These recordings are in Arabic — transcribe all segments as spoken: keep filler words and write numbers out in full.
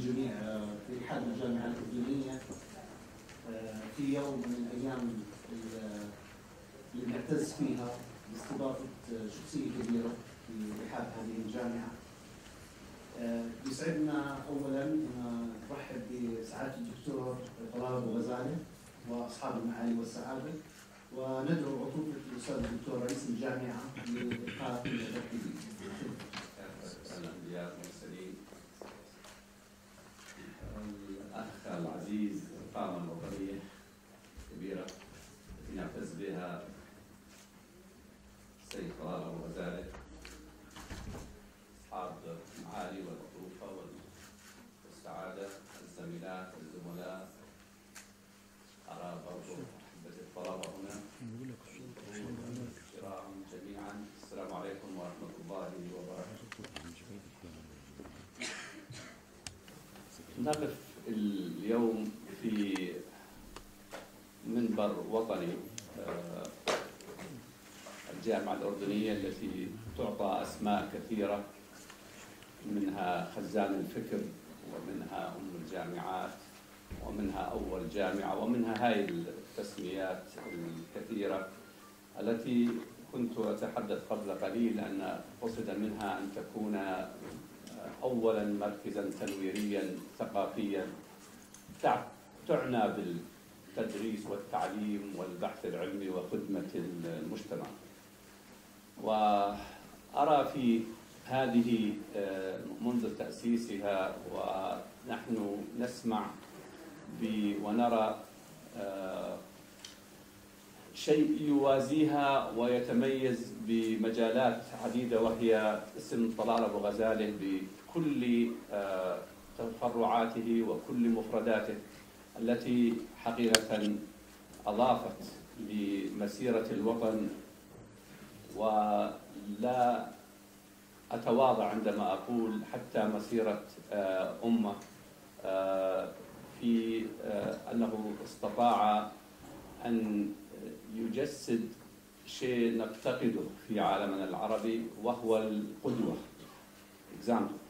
الجميع في رحاب الجامعة الأردنية في يوم من الأيام اللي بنعتز فيها باستضافة شخصية كبيرة في رحاب هذه الجامعة. يسعدنا أولاً نرحب بسعادة الدكتور طلال أبو-غزالة وأصحاب المعالي والسعادة، وندعو عطوفة الأستاذ الدكتور رئيس الجامعة لإلقاء كلمة ترحيبية. الأنبياء والمرسلين، الأخ العزيز، القامة الوطنية كبيرة التي نعتز بها السيد طلال أبو-غزالة، أصحاب المعالي والعطوفة والسعادة، الزميلات الزملاء، قرابة وأحبة الطلبة هنا الكرام جميعا، السلام عليكم ورحمة الله وبركاته. نقف اليوم في منبر وطني الجامعة الأردنية التي تعطى أسماء كثيرة، منها خزان الفكر، ومنها أم الجامعات، ومنها أول جامعة، ومنها هاي التسميات الكثيرة التي كنت أتحدث قبل قليل أن قصد منها أن تكون أولا مركزا تنويريا ثقافيا تعنى بالتدريس والتعليم والبحث العلمي وخدمة المجتمع. وأرى في هذه منذ تأسيسها ونحن نسمع ونرى شيء يوازيها ويتميز بمجالات عديدة، وهي اسم طلال أبو-غزالة بكل تفرعاته وكل مفرداته التي حقيقة أضافت لمسيرة الوطن. ولا أتواضع عندما أقول حتى مسيرة أمة في أنه استطاع أن يجسد شيء نفتقده في عالمنا العربي، وهو القدوة. example.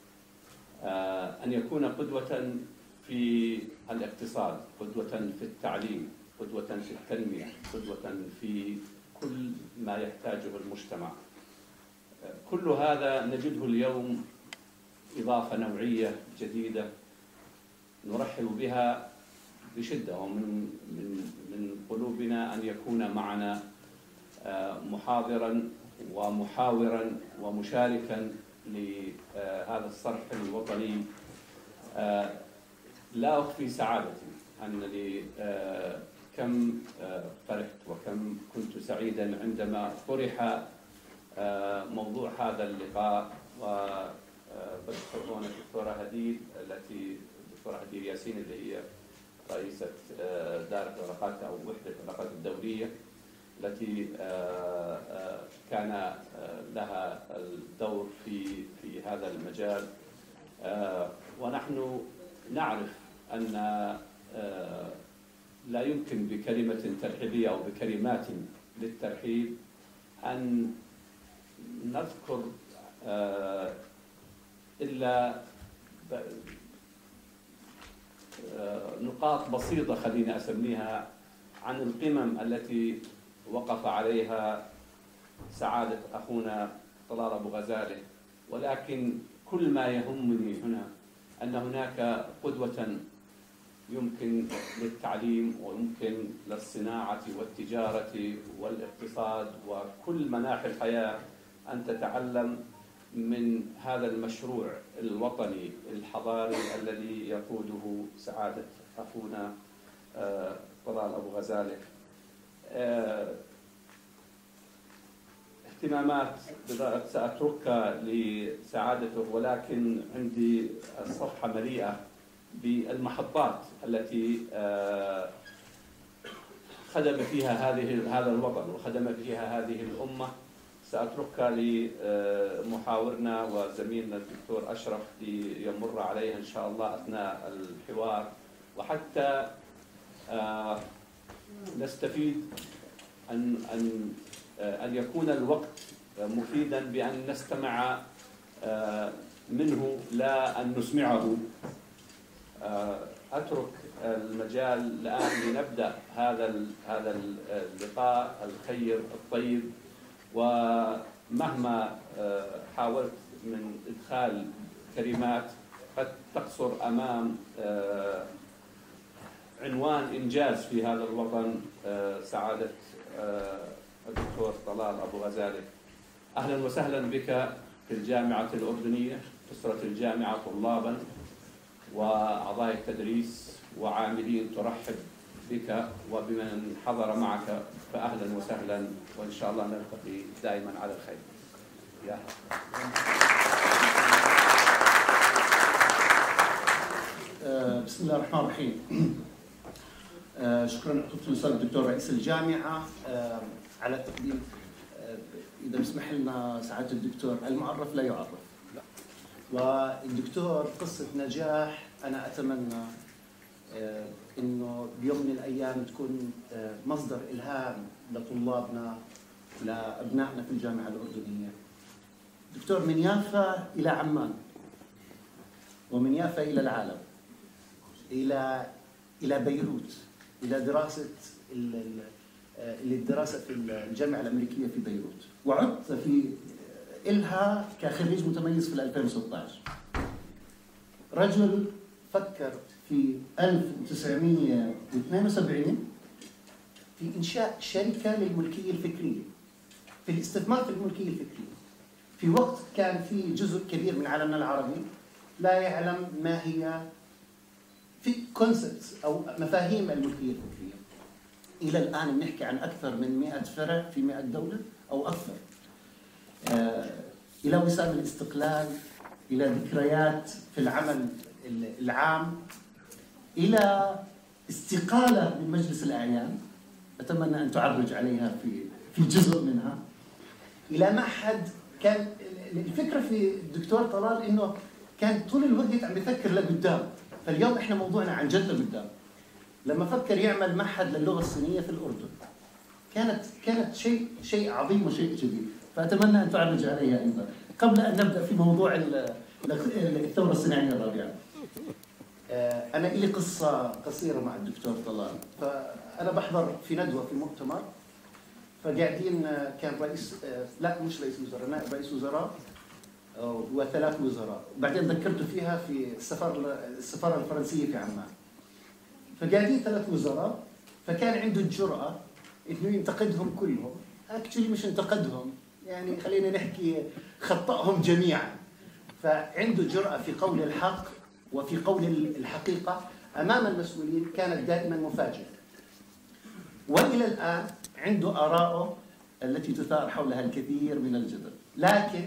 أن يكون قدوة في الاقتصاد، قدوة في التعليم، قدوة في التنمية، قدوة في كل ما يحتاجه المجتمع. كل هذا نجده اليوم إضافة نوعية جديدة نرحب بها بشدة، ومن من من قلوبنا أن يكون معنا محاضرا ومحاورا ومشاركا لهذا الصرح الوطني. لا أخفي سعادتي أنني كم فرحت وكم كنت سعيدا عندما طرح موضوع هذا اللقاء. وبشكر هنا الدكتورة هديل التي الدكتورة هديل ياسين اللي هي رئيسة دائرة العلاقات أو وحدة العلاقات الدولية، التي كان لها الدور في في هذا المجال. ونحن نعرف أن لا يمكن بكلمة ترحيبية أو بكلمات للترحيب أن نذكر إلا نقاط بسيطة خليني أسميها عن القمم التي وقف عليها سعادة أخونا طلال أبو-غزالة. ولكن كل ما يهمني هنا أن هناك قدوة يمكن للتعليم ويمكن للصناعة والتجارة والاقتصاد وكل مناحي الحياة أن تتعلم من هذا المشروع الوطني الحضاري الذي يقوده سعادة أخونا طلال أبو-غزالة. اهتمامات سأتركها لسعادته، ولكن عندي الصفحة مليئة بالمحطات التي خدم فيها هذه هذا الوطن وخدم فيها هذه الأمة. سأتركها لمحاورنا وزميلنا الدكتور أشرف ليمر عليها إن شاء الله أثناء الحوار، وحتى نستفيد أن أن أن يكون الوقت مفيدا بأن نستمع منه لا أن نسمعه أترك المجال الآن لنبدأ هذا هذا اللقاء الخير الطيب، ومهما حاولت من إدخال كلمات قد تقصر أمام عنوان إنجاز في هذا الوطن سعادة الدكتور طلال أبو غزالة. أهلا وسهلا بك في الجامعة الأردنية، أسرة الجامعة طلابا وأعضاء التدريس وعاملين ترحب بك وبمن حضر معك، فأهلا وسهلا، وإن شاء الله نلتقي دائما على الخير. يا بسم الله الرحمن الرحيم. شكرا لحضرة الأستاذ الدكتور رئيس الجامعة على التقديم. إذا بسمح لنا سعادة الدكتور، المعرف لا يعرف، والدكتور قصة نجاح أنا أتمنى إنه بيوم من الأيام تكون مصدر إلهام لطلابنا لأبنائنا في الجامعة الأردنية. دكتور من يافا إلى عمان، ومن يافا إلى العالم، إلى إلى بيروت، إلى دراسة الدراسة في الجامعة الأمريكية في بيروت، وعدت في إلها كخريج متميز في ألفين وستة عشر. رجل فكر في ألف وتسعمئة واثنين وسبعين في إنشاء شركة للملكية الفكرية، في الاستثمار في الملكية الفكرية، في وقت كان في جزء كبير من عالمنا العربي لا يعلم ما هي في كونسبتس أو مفاهيم الملكية الفكرية. إلى الآن بنحكي عن أكثر من مئة فرع في مئة دولة أو أكثر. آه إلى وسام الاستقلال، إلى ذكريات في العمل العام، إلى استقالة من مجلس الأعيان أتمنى أن تعرج عليها في في جزء منها، إلى معهد. كان الفكرة في الدكتور طلال إنه كان طول الوقت عم يفكر لقدام، فاليوم إحنا موضوعنا عن جد لقدام. لما فكر يعمل معهد للغة الصينية في الأردن كانت كانت شيء شيء عظيم وشيء جديد، فأتمنى أن تعرج عليها أيضا. قبل أن نبدأ في موضوع الثورة الصناعية الرابعة، أنا إلي قصة قصيرة مع الدكتور طلال. فأنا بحضر في ندوة في مؤتمر، فقاعدين كان رئيس لا مش رئيس وزراء، نائب رئيس وزراء وثلاث وزراء، وبعدين ذكرته فيها في السفارة السفارة الفرنسية في عمان. فقاعدين ثلاث وزراء، فكان عنده الجرأة إنه ينتقدهم كلهم. اكشلي مش انتقدهم، يعني خلينا نحكي خطأهم جميعا. فعنده جرأة في قول الحق وفي قول الحقيقة أمام المسؤولين، كانت دائما مفاجئة. وإلى الآن عنده آراءه التي تثار حولها الكثير من الجدل، لكن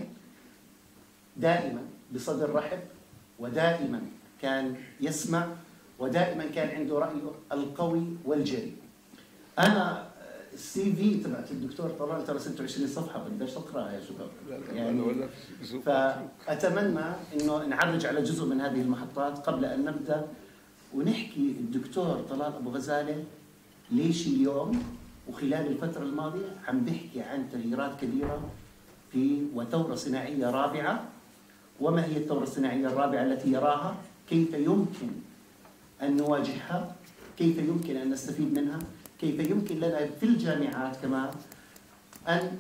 دائما بصدر رحب، ودائما كان يسمع، ودائما كان عنده رأيه القوي والجريء. أنا السي في تبعت الدكتور طلال ترى ستة وعشرين صفحة، بديش أقرأها يا شباب. يعني فأتمنى إنه نعرج على جزء من هذه المحطات قبل أن نبدأ ونحكي الدكتور طلال أبو غزالة ليش اليوم وخلال الفترة الماضية عم بيحكي عن تغييرات كبيرة في وثورة صناعية رابعة. وما هي الثورة الصناعية الرابعة التي يراها؟ كيف يمكن أن نواجهها؟ كيف يمكن أن نستفيد منها؟ كيف يمكن لنا في الجامعات كمان أن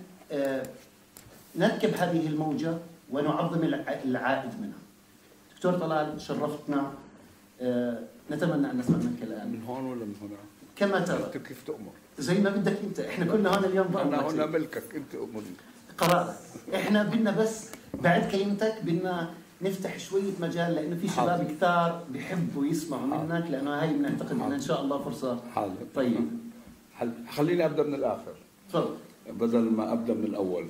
نركب هذه الموجة ونعظم العائد منها؟ دكتور طلال شرفتنا، نتمنى أن نسمع منك الآن. من هون ولا من هنا؟ كما ترى. أنت كيف تأمر؟ زي ما بدك أنت، إحنا كلنا هون اليوم بأمرك. أنا هون ملكك، أنت أمرني. قرارك. إحنا بدنا بس بعد كلمتك بدنا نفتح شوية مجال، لأنه في شباب كثار بيحبوا يسمعوا منك، لأنه هاي بنعتقد إنها إن شاء الله فرصة طيبة. خليني أبدأ من الآخر. تفضل. بدل ما أبدأ من الأول.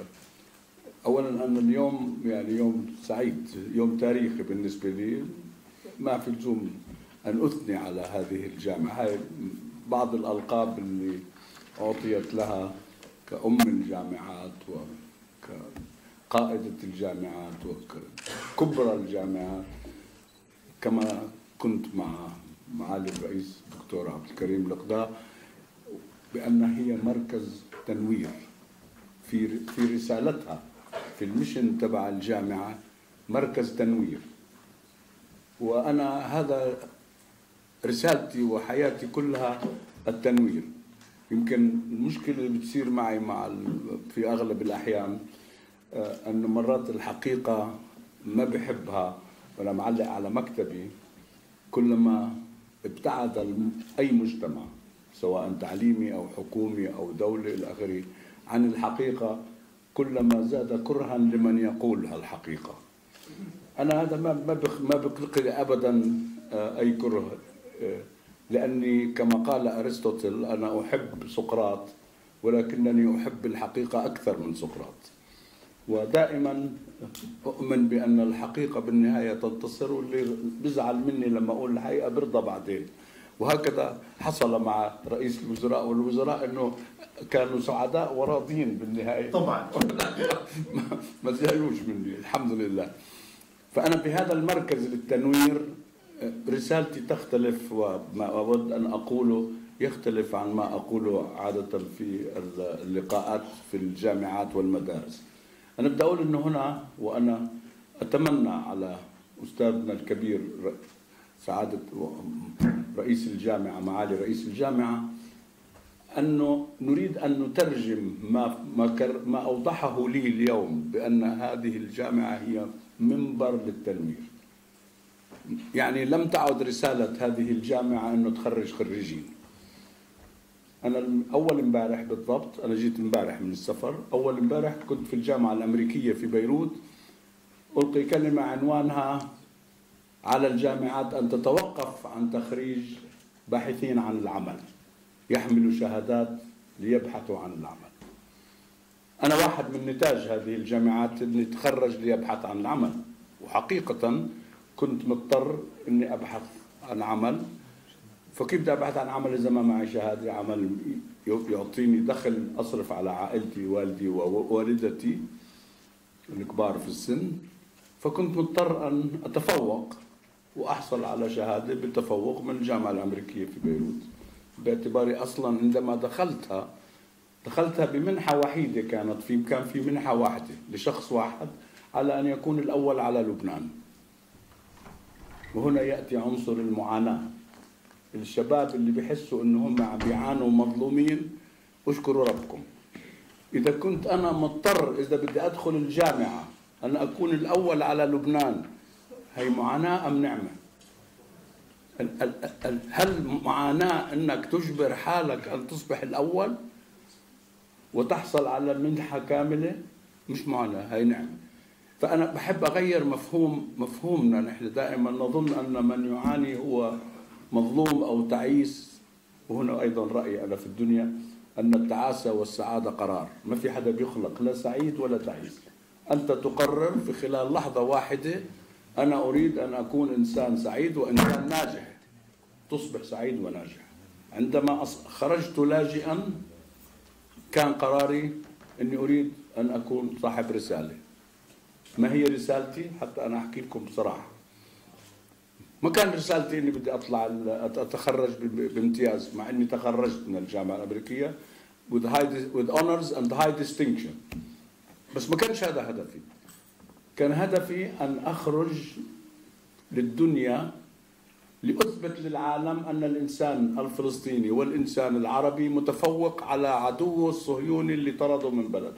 أولاً أن اليوم يعني يوم سعيد، يوم تاريخي بالنسبة لي. ما في لزوم أن أثني على هذه الجامعة. هاي بعض الألقاب اللي أعطيت لها كأم الجامعات وكقائدة الجامعات وكبرى الجامعات، كما كنت مع معالي الرئيس الدكتور عبد الكريم القضاء، بأن هي مركز تنوير في في رسالتها، في المشن تبع الجامعة، مركز تنوير. وأنا هذا رسالتي وحياتي كلها التنوير. يمكن المشكلة اللي بتصير معي مع في أغلب الأحيان أن مرات الحقيقة ما بحبها وأنا معلق على مكتبي. كلما ابتعد أي مجتمع سواء تعليمي أو حكومي أو دولة إلى آخره عن الحقيقة كلما زاد كرها لمن يقول هالحقيقة. أنا هذا ما ما بقلقني أبدا أي كره، لأني كما قال أرسطوطل أنا أحب سقراط ولكنني أحب الحقيقة أكثر من سقراط، ودائما أؤمن بأن الحقيقة بالنهاية تنتصر، واللي بيزعل مني لما أقول الحقيقة برضى بعدين. وهكذا حصل مع رئيس الوزراء والوزراء أنه كانوا سعداء وراضين بالنهاية طبعا ما زعلوش مني الحمد لله. فأنا بهذا المركز للتنوير رسالتي تختلف، وما أود أن أقوله يختلف عن ما أقوله عادة في اللقاءات في الجامعات والمدارس. أنا بدي أقول أنه هنا، وأنا أتمنى على أستاذنا الكبير سعادة رئيس الجامعة معالي رئيس الجامعة أنه نريد أن نترجم ما ما أوضحه لي اليوم بأن هذه الجامعة هي منبر للتنوير. يعني لم تعد رسالة هذه الجامعة أنه تخرج خريجين. أنا أول امبارح بالضبط، أنا جيت امبارح من السفر، أول امبارح كنت في الجامعة الأمريكية في بيروت ألقي كلمة عنوانها على الجامعات أن تتوقف عن تخريج باحثين عن العمل يحملوا شهادات ليبحثوا عن العمل. أنا واحد من نتاج هذه الجامعات أني تخرج ليبحث عن العمل، وحقيقة كنت مضطر أني أبحث عن عمل. فكيف بدي أبحث عن عمل إذا ما معي شهادة عمل يعطيني دخل أصرف على عائلتي والدي ووالدتي الكبار في السن؟ فكنت مضطر أن أتفوق وأحصل على شهادة بالتفوق من الجامعة الأمريكية في بيروت، باعتباري أصلا عندما دخلتها دخلتها بمنحة وحيدة، كانت في كان في منحة واحدة لشخص واحد على أن يكون الأول على لبنان. وهنا يأتي عنصر المعاناة. الشباب اللي بيحسوا إنهم عم بيعانوا مظلومين، اشكروا ربكم. إذا كنت أنا مضطر إذا بدي أدخل الجامعة أن أكون الأول على لبنان، هي معاناة أم نعمة؟ هل معاناة أنك تجبر حالك أن تصبح الأول وتحصل على منحة كاملة؟ مش معاناة، هي نعمة. فأنا بحب أغير مفهوم مفهومنا. نحن دائما نظن أن من يعاني هو مظلوم أو تعيس، وهنا أيضا رأيي أنا في الدنيا أن التعاسة والسعادة قرار. ما في حدا بيخلق لا سعيد ولا تعيس. أنت تقرر في خلال لحظة واحدة أنا أريد أن أكون إنسان سعيد وإنسان ناجح، تصبح سعيد وناجح. عندما خرجت لاجئا كان قراري أني أريد أن أكون صاحب رسالة. ما هي رسالتي؟ حتى أنا أحكي لكم بصراحة، ما كان رسالتي أني بدي أطلع أتخرج بامتياز، مع أني تخرجت من الجامعة الأمريكية with high with honors and high distinction، بس ما كانش هذا هدفي. كان هدفي أن أخرج للدنيا لأثبت للعالم أن الإنسان الفلسطيني والإنسان العربي متفوق على عدوه الصهيوني اللي طرده من بلده.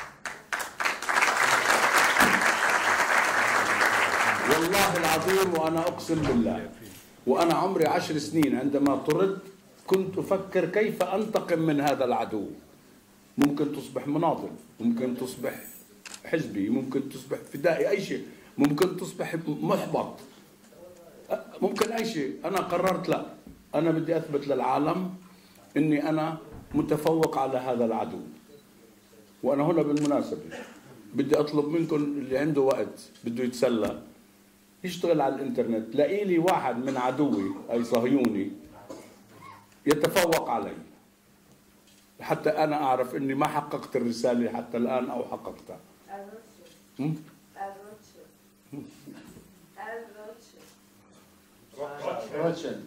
والله العظيم وأنا أقسم بالله، وأنا عمري عشر سنين عندما طرد كنت أفكر كيف أنتقم من هذا العدو. ممكن تصبح مناضل، ممكن تصبح حزبي، ممكن تصبح فدائي، أي شيء، ممكن تصبح محبط، ممكن أي شيء. أنا قررت لا، أنا بدي أثبت للعالم أني أنا متفوق على هذا العدو. وأنا هنا بالمناسبة بدي أطلب منكم اللي عنده وقت بده يتسلى يشتغل على الإنترنت، لاقي لي واحد من عدوي أي صهيوني يتفوق علي، حتى أنا أعرف أني ما حققت الرسالة حتى الآن أو حققتها. روتشيلد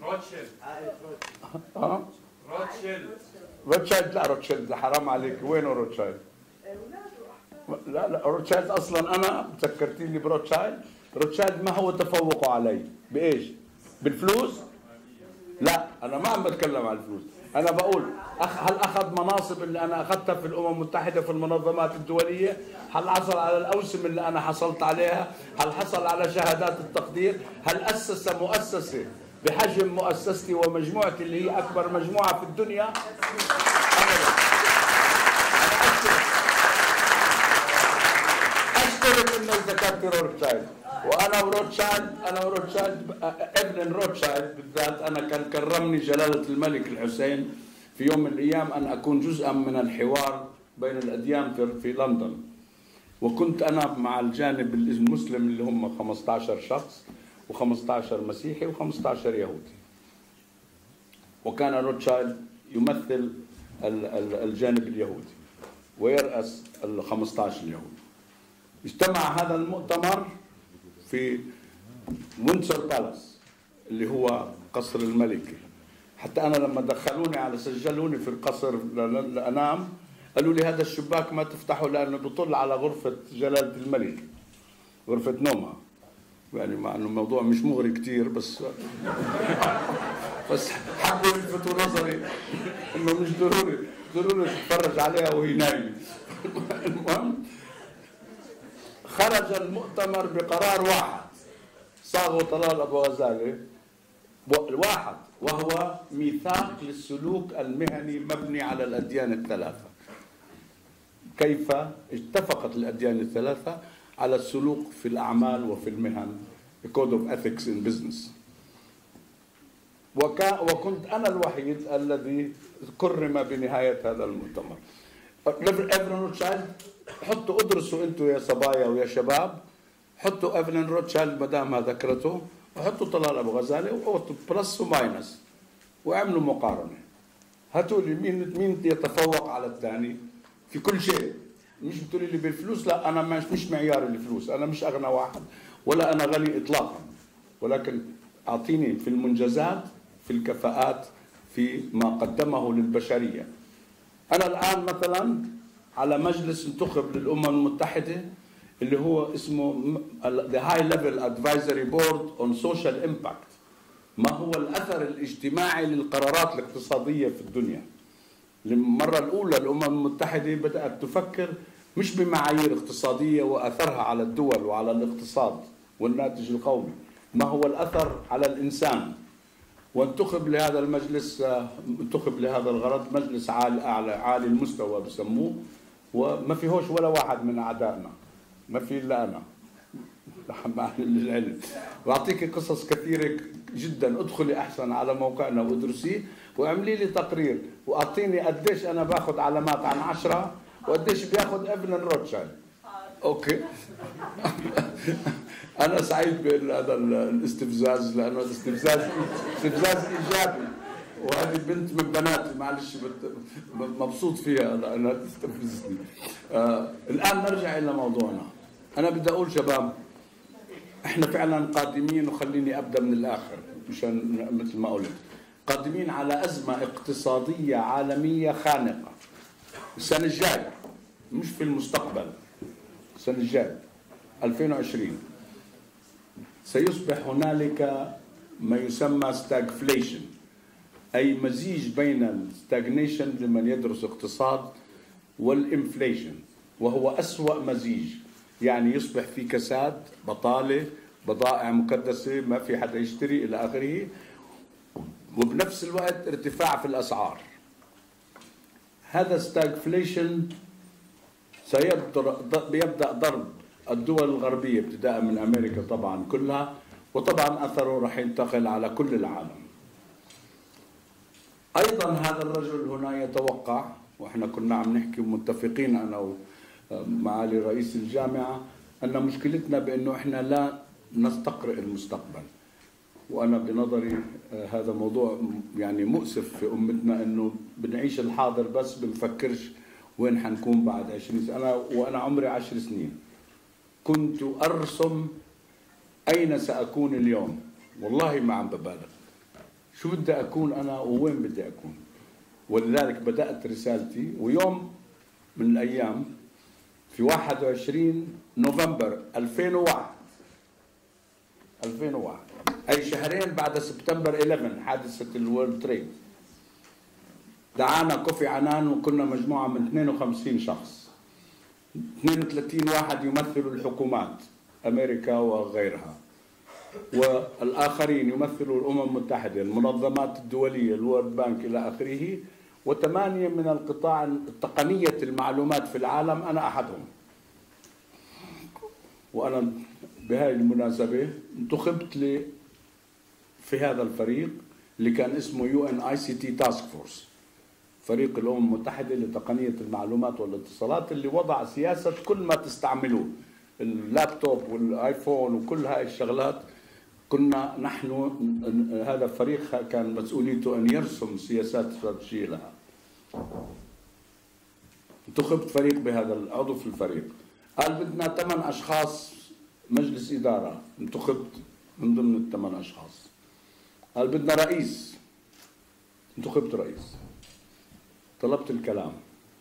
ها؟ روتشيلد لا، روتشيلد حرام عليك، وينه روتشيلد؟ لا لا روتشيلد أصلا أنا ذكرتيني بروتشيلد. روتشايلد ما هو تفوقوا علي؟ بايش؟ بالفلوس؟ لا، انا ما عم بتكلم عن الفلوس، انا بقول هل اخذ مناصب اللي انا اخذتها في الامم المتحده في المنظمات الدوليه؟ هل حصل على الاوسم اللي انا حصلت عليها؟ هل حصل على شهادات التقدير؟ هل اسس مؤسسه بحجم مؤسستي ومجموعتي اللي هي اكبر مجموعه في الدنيا؟ اشترك انه ذكرت روتشايلد، وانا وروتشايلد انا وروتشايلد ابن روتشايلد بالذات، انا كان كرمني جلاله الملك الحسين في يوم من الايام ان اكون جزءا من الحوار بين الاديان في, في لندن، وكنت انا مع الجانب المسلم اللي هم خمسة عشر شخص و15 مسيحي و15 يهودي، وكان روتشايلد يمثل الجانب اليهودي ويرأس ال خمسة عشر اليهودي. اجتمع هذا المؤتمر في وينسور بالاس اللي هو قصر الملكي، حتى أنا لما دخلوني على سجلوني في القصر لأنام قالوا لي هذا الشباك ما تفتحه لأنه بيطل على غرفة جلالة الملك، غرفة نومها، يعني مع أنه الموضوع مش مغري كتير، بس بس حبوا يلفتوا نظري إنه مش ضروري ضروري تتفرج عليها وهي نايمة. المهم خرج المؤتمر بقرار واحد صاغه طلال أبو-غزالة، واحد، وهو ميثاق للسلوك المهني مبني على الأديان الثلاثة. كيف اتفقت الأديان الثلاثة على السلوك في الأعمال وفي المهن، Code of Ethics in Business. وكنت أنا الوحيد الذي كرم بنهاية هذا المؤتمر. إيفلين روتشايلد، حطوا ادرسوا انتم يا صبايا ويا شباب، حطوا إيفلين روتشايلد ما دامها ذكرته، وحطوا طلال أبو-غزالة وحطوا بلس وماينس واعملوا مقارنة. هاتوا لي مين مين يتفوق على الثاني في كل شيء. مش بتقولي لي بالفلوس، لا انا مش مش معيار الفلوس، انا مش اغنى واحد ولا انا غني اطلاقا، ولكن اعطيني في المنجزات، في الكفاءات، في ما قدمه للبشرية. أنا الآن مثلا على مجلس انتخب للأمم المتحدة اللي هو اسمه The High Level Advisory Board on Social Impact، ما هو الأثر الاجتماعي للقرارات الاقتصادية في الدنيا. للمرة الأولى الأمم المتحدة بدأت تفكر مش بمعايير اقتصادية وأثرها على الدول وعلى الاقتصاد والناتج القومي، ما هو الأثر على الإنسان. وانتخب لهذا المجلس، انتخب لهذا الغرض مجلس عالي أعلى عالي المستوى بسموه، وما فيهوش ولا واحد من أعدائنا، ما في إلا أنا مع العلم. وأعطيك قصص كثيرة جدا، ادخلي أحسن على موقعنا وادرسيه واعملي لي تقرير وأعطيني قديش أنا باخذ علامات عن عشرة وقديش بياخذ إيفلين روتشايلد. أوكي. أنا سعيد بهذا الاستفزاز، لأنه الاستفزاز استفزاز إيجابي، وهذه بنت من بناتي معلش مبسوط فيها لأنها تستفزني. آه الآن نرجع إلى موضوعنا. أنا بدي أقول شباب، إحنا فعلا قادمين، وخليني أبدأ من الآخر مشان مثل ما قلت، قادمين على أزمة اقتصادية عالمية خانقة السنة الجاية، مش في المستقبل، السنة الجاية ألفين وعشرين سيصبح هنالك ما يسمى stagflation، أي مزيج بين الستاغنيشن لمن يدرس اقتصاد والإنفليشن، وهو أسوأ مزيج. يعني يصبح في كساد، بطالة، بضائع مكدسة، ما في حدا يشتري إلى آخره، وبنفس الوقت ارتفاع في الأسعار. هذا stagflation سيبدأ ضرب الدول الغربية ابتداء من أمريكا طبعا كلها، وطبعا أثره راح ينتقل على كل العالم. أيضا هذا الرجل هنا يتوقع، وإحنا كنا عم نحكي متفقين أنا ومعالي رئيس الجامعة، أن مشكلتنا بأنه إحنا لا نستقرئ المستقبل. وأنا بنظري هذا موضوع يعني مؤسف في أمتنا، أنه بنعيش الحاضر بس بنفكرش وين حنكون بعد عشرين سنة. أنا وأنا عمري عشر سنين كنت أرسم أين سأكون اليوم، والله ما عم ببالغ، شو بدي أكون أنا ووين بدي أكون. ولذلك بدأت رسالتي، ويوم من الأيام في واحد وعشرين نوفمبر ألفين وواحد ألفين وواحد، أي شهرين بعد سبتمبر إحدى عشر حادثة الورلد تريد. دعانا كوفي عنان وكنا مجموعة من اثنين وخمسين شخص، اثنين وثلاثين واحد يمثلوا الحكومات أمريكا وغيرها، والآخرين يمثلوا الأمم المتحدة، المنظمات الدولية، الورد بانك إلى آخره، وثمانية من القطاع تقنية المعلومات في العالم، أنا أحدهم. وأنا بهذه المناسبة انتخبت لي في هذا الفريق اللي كان اسمه يو إن آي سي تي تاسك فورس، فريق الأمم المتحدة لتقنية المعلومات والاتصالات، اللي وضع سياسة كل ما تستعملوه، اللابتوب والآيفون وكل هاي الشغلات. كنا نحن هذا الفريق كان مسؤوليته أن يرسم سياسات استراتيجية لها. انتخبت فريق بهذا العضو في الفريق، قال بدنا ثمان أشخاص مجلس إدارة، انتخبت من ضمن الثمان أشخاص. قال بدنا رئيس، انتخبت رئيس. طلبت الكلام،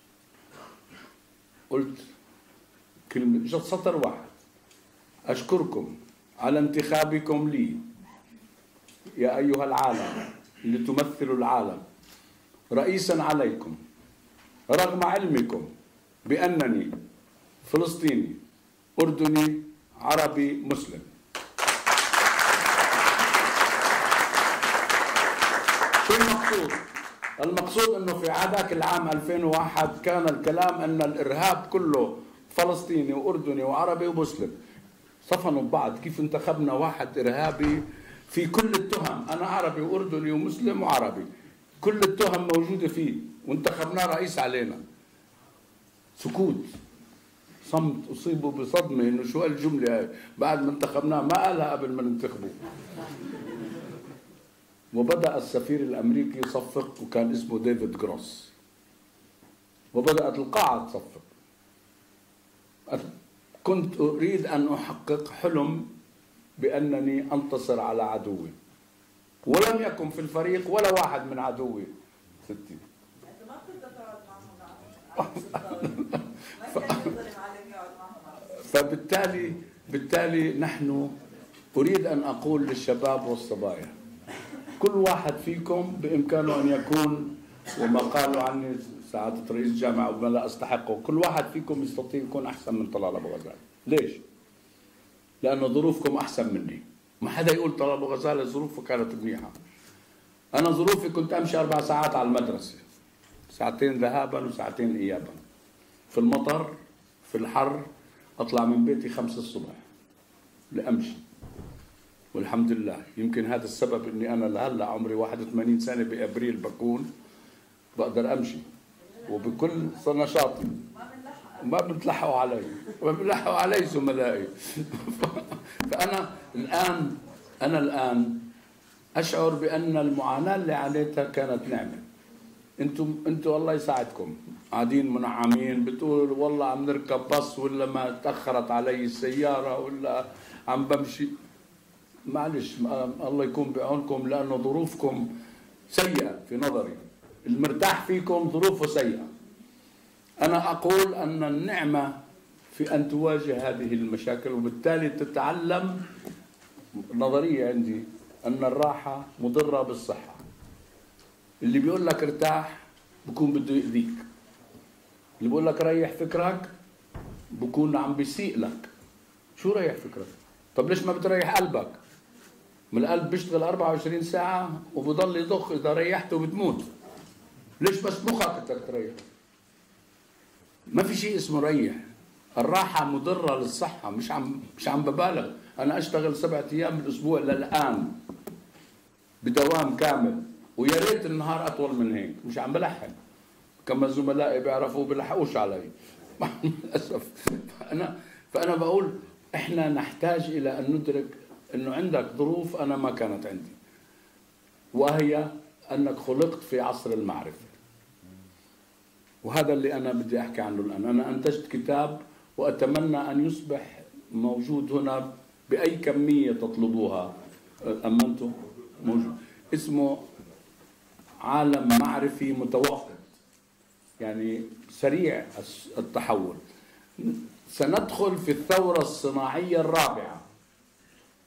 قلت كلمة جت سطر واحد: أشكركم على انتخابكم لي يا أيها العالم اللي تمثلوا العالم رئيسا عليكم، رغم علمكم بأنني فلسطيني أردني عربي مسلم. شو المقصود؟ المقصود أنه في هذاك العام ألفين وواحد كان الكلام أن الإرهاب كله فلسطيني وأردني وعربي ومسلم، صفنوا ببعض. كيف انتخبنا واحد إرهابي في كل التهم، أنا عربي وأردني ومسلم وعربي، كل التهم موجودة فيه، وانتخبناه رئيس علينا. سكوت، صمت، أصيبوا بصدمة إنه شو هالجملة هاي بعد ما انتخبناه، ما قالها قبل ما ننتخبه. وبدأ السفير الأمريكي يصفق، وكان اسمه ديفيد جروس، وبدأت القاعة تصفق. كنت أريد أن أحقق حلم بأنني أنتصر على عدوي، ولم يكن في الفريق ولا واحد من عدوي. ستي ما كنت تقعد معهم ما كان يقدر المعلم يقعد معهم. فبالتالي بالتالي نحن أريد أن أقول للشباب والصبايا، كل واحد فيكم بإمكانه أن يكون، وما قالوا عني سعادة رئيس جامعة وما لا أستحقه، كل واحد فيكم يستطيع يكون أحسن من طلال أبو غزالة. ليش؟ لأن ظروفكم أحسن مني. ما حدا يقول طلال أبو غزالة ظروفه كانت منيحة. أنا ظروفي كنت أمشي أربع ساعات على المدرسة، ساعتين ذهابا وساعتين إيابا، في المطر في الحر، أطلع من بيتي خمسة الصبح لأمشي. والحمد لله، يمكن هذا السبب اني انا لهلا عمري واحد وثمانين سنه بابريل بكون بقدر امشي وبكل نشاطي. ما بتلحقوا علي، ما بتلحقوا علي زملائي. فانا الان انا الان اشعر بان المعاناه اللي عانيتها كانت نعمه. انتم انتم الله يساعدكم قاعدين منعمين، بتقول والله عم نركب باص ولا ما تاخرت علي السياره ولا عم بمشي. معلش، الله يكون بعونكم، لأنه ظروفكم سيئة في نظري. المرتاح فيكم ظروفه سيئة. أنا أقول أن النعمة في أن تواجه هذه المشاكل، وبالتالي تتعلم. نظرية عندي أن الراحة مضرة بالصحة. اللي بيقول لك ارتاح بكون بده يؤذيك، اللي بيقول لك ريح فكرك بكون عم بيسيء لك. شو ريح فكرك؟ طب ليش ما بتريح قلبك؟ من القلب بيشتغل أربعة وعشرين ساعة وبضل يضخ، إذا ريحته بتموت. ليش بس مخك بدك تريح؟ ما في شيء اسمه ريح. الراحة مضرة للصحة، مش عم مش عم ببالغ. أنا أشتغل سبعة أيام بالأسبوع للآن بدوام كامل، ويا ريت النهار أطول من هيك، مش عم بلحق كما زملائي بيعرفوا بيلحقوش علي للأسف. فأنا فأنا بقول إحنا نحتاج إلى أن ندرك إنه عندك ظروف أنا ما كانت عندي، وهي أنك خلقت في عصر المعرفة. وهذا اللي أنا بدي أحكي عنه الآن. أنا أنتجت كتاب وأتمنى أن يصبح موجود هنا بأي كمية تطلبوها. أمنته موجود، اسمه عالم معرفي متوقت، يعني سريع التحول. سندخل في الثورة الصناعية الرابعة.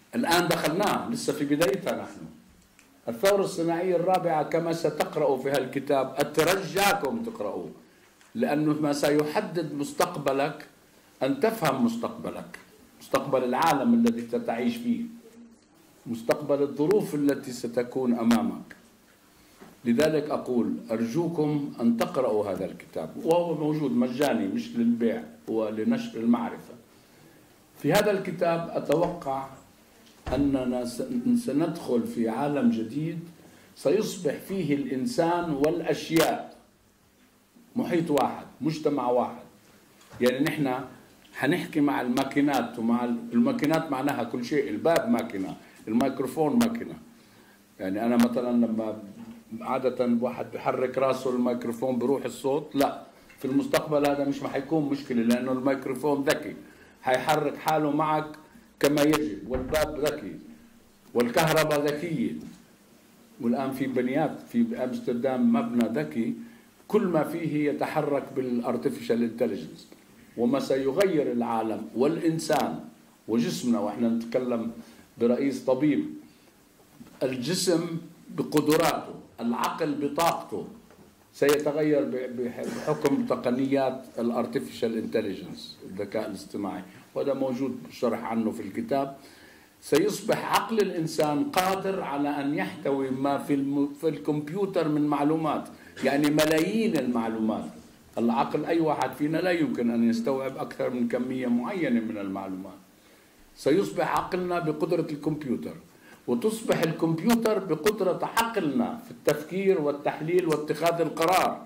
الآن دخلناه، لسه في بدايتها نحن. الثورة الصناعية الرابعة كما ستقرأوا في هالكتاب، أترجاكم تقرأوه، لأنه ما سيحدد مستقبلك أن تفهم مستقبلك، مستقبل العالم الذي ستعيش فيه، مستقبل الظروف التي ستكون أمامك. لذلك أقول أرجوكم أن تقرأوا هذا الكتاب، وهو موجود مجاني مش للبيع، هو لنشر المعرفة. في هذا الكتاب أتوقع أننا سندخل في عالم جديد سيصبح فيه الإنسان والأشياء محيط واحد، مجتمع واحد. يعني نحن حنحكي مع الماكينات، ومع الماكينات معناها كل شيء، الباب ماكينة، الميكروفون ماكينة. يعني أنا مثلا لما عادة واحد بحرك راسه الميكروفون بروح الصوت، لا، في المستقبل هذا مش حيكون مشكلة، لأنه الميكروفون ذكي حيحرك حاله معك كما يجب، والباب ذكي، والكهرباء ذكية. والآن في بنيات في أمستردام مبنى ذكي كل ما فيه يتحرك بالارتفيشال انتليجنس، وما سيغير العالم والإنسان وجسمنا. وإحنا نتكلم برئيس طبيب، الجسم بقدراته، العقل بطاقته سيتغير بحكم تقنيات الارتفيشال انتليجنس، الذكاء الاصطناعي، وهذا موجود شرح عنه في الكتاب. سيصبح عقل الإنسان قادر على أن يحتوي ما في في الكمبيوتر من معلومات، يعني ملايين المعلومات. العقل أي واحد فينا لا يمكن أن يستوعب أكثر من كمية معينة من المعلومات. سيصبح عقلنا بقدرة الكمبيوتر، وتصبح الكمبيوتر بقدرة عقلنا في التفكير والتحليل واتخاذ القرار.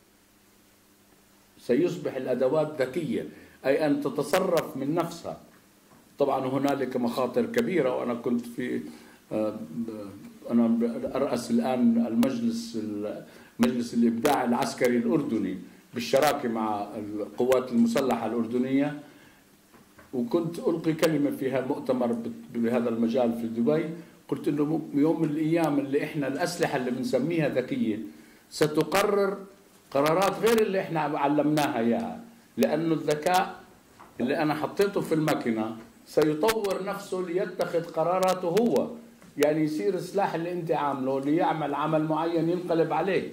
سيصبح الأدوات ذكية، أي أن تتصرف من نفسها. طبعا هنالك مخاطر كبيرة، وأنا كنت في أنا أرأس الآن المجلس مجلس الإبداع العسكري الأردني بالشراكة مع القوات المسلحة الأردنية، وكنت ألقي كلمة فيها مؤتمر بهذا المجال في دبي. قلت إنه يوم من الأيام اللي إحنا الأسلحة اللي بنسميها ذكية ستقرر قرارات غير اللي إحنا علمناها إياها، لأنه الذكاء اللي أنا حطيته في الماكينة سيطور نفسه ليتخذ قراراته هو. يعني يصير السلاح اللي أنت عامله ليعمل عمل معين ينقلب عليك.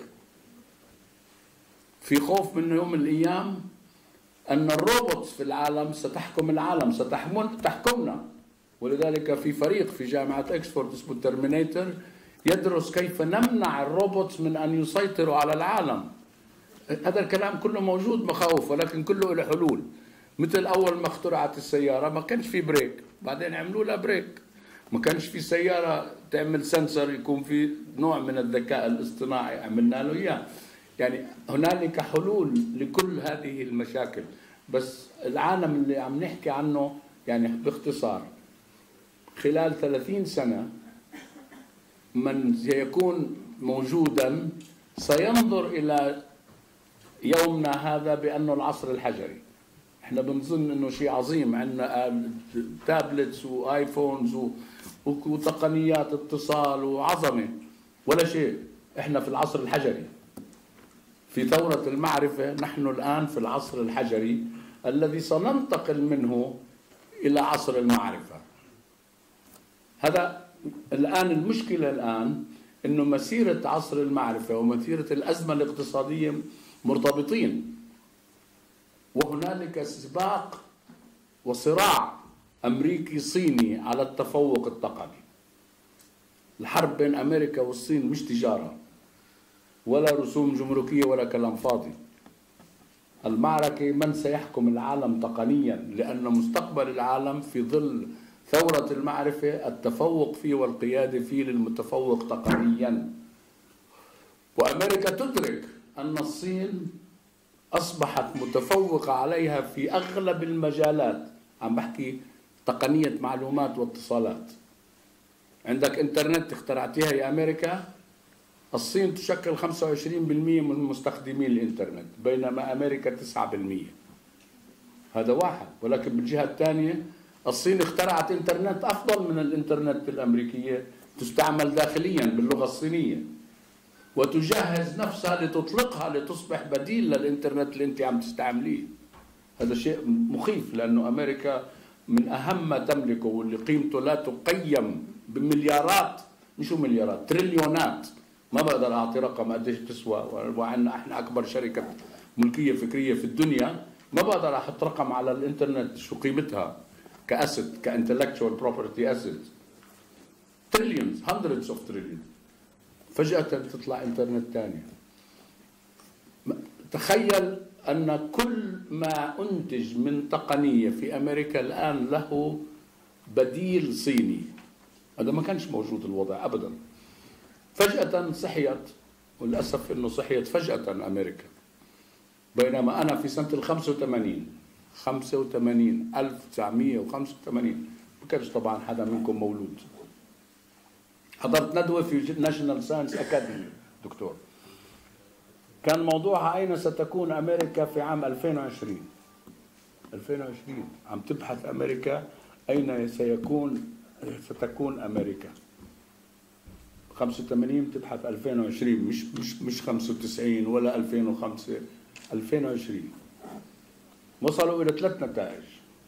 في خوف من يوم من الأيام أن الروبوتس في العالم ستحكم العالم، ستحكمنا. ولذلك في فريق في جامعة إكسفورد اسمه ترمينيتر يدرس كيف نمنع الروبوتس من أن يسيطروا على العالم. هذا الكلام كله موجود مخاوف، ولكن كله له حلول. مثل أول ما اخترعت السيارة ما كانش في بريك، بعدين عملوا لها بريك. ما كانش في سيارة تعمل سنسر يكون في نوع من الذكاء الاصطناعي، عملنا له إياه. يعني هنالك حلول لكل هذه المشاكل. بس العالم اللي عم نحكي عنه يعني باختصار خلال ثلاثين سنة من سيكون موجودا سينظر إلى يومنا هذا بأنه العصر الحجري. احنا بنظن انه شيء عظيم، عندنا تابلتس وايفونز وتقنيات اتصال وعظمة، ولا شيء. احنا في العصر الحجري، في ثورة المعرفة. نحن الآن في العصر الحجري الذي سننتقل منه إلى عصر المعرفة. هذا الآن المشكلة الآن إنه مسيرة عصر المعرفة ومسيرة الأزمة الاقتصادية مرتبطين، وهنالك سباق وصراع أمريكي صيني على التفوق التقني. الحرب بين أمريكا والصين مش تجارة ولا رسوم جمركية ولا كلام فاضي. المعركة من سيحكم العالم تقنيا، لأن مستقبل العالم في ظل ثورة المعرفة التفوق فيه والقيادة فيه للمتفوق تقنيا. وأمريكا تدرك أن الصين أصبحت متفوقة عليها في أغلب المجالات. عم بحكي تقنية معلومات واتصالات. عندك إنترنت اخترعتيها يا أمريكا، الصين تشكل خمسة وعشرين بالمئة من مستخدمي الإنترنت، بينما أمريكا تسعة بالمئة. هذا واحد. ولكن بالجهة الثانية الصين اخترعت إنترنت أفضل من الإنترنت الأمريكية، تستعمل داخليا باللغة الصينية، وتجهز نفسها لتطلقها لتصبح بديل للإنترنت اللي أنت عم تستعمليه. هذا شيء مخيف، لأنه أمريكا من أهم ما تملكه واللي قيمته لا تقيم بمليارات، مش مليارات، تريليونات. ما بقدر أعطي رقم قديش تسوى، وعندنا إحنا أكبر شركة ملكية فكرية في الدنيا. ما بقدر أحط رقم على الإنترنت شو قيمتها كأسد، كإنتلكتشوال بروبرتي أسد. تريليونز، هندردز أوف تريليون. فجأة تطلع إنترنت ثانية. تخيل أن كل ما أنتج من تقنية في أمريكا الآن له بديل صيني. هذا ما كانش موجود الوضع أبدا. فجأة صحيت، وللأسف أنه صحيت فجأة أمريكا. بينما أنا في سنة الخمسة وثمانين خمسة وثمانين ألف وتسعمية وخمسة وثمانين ما كانش طبعا حدا منكم مولود. حضرت ندوة في ناشونال ساينس أكاديمي دكتور، كان موضوعها أين ستكون أمريكا في عام ألفين وعشرين. ألفين وعشرين عم تبحث أمريكا أين سيكون ستكون أمريكا. خمسة وثمانين تبحث ألفين وعشرين، مش مش مش خمسة وتسعين ولا ألفين وخمسة، ألفين وعشرين. وصلوا إلى ثلاث نتائج.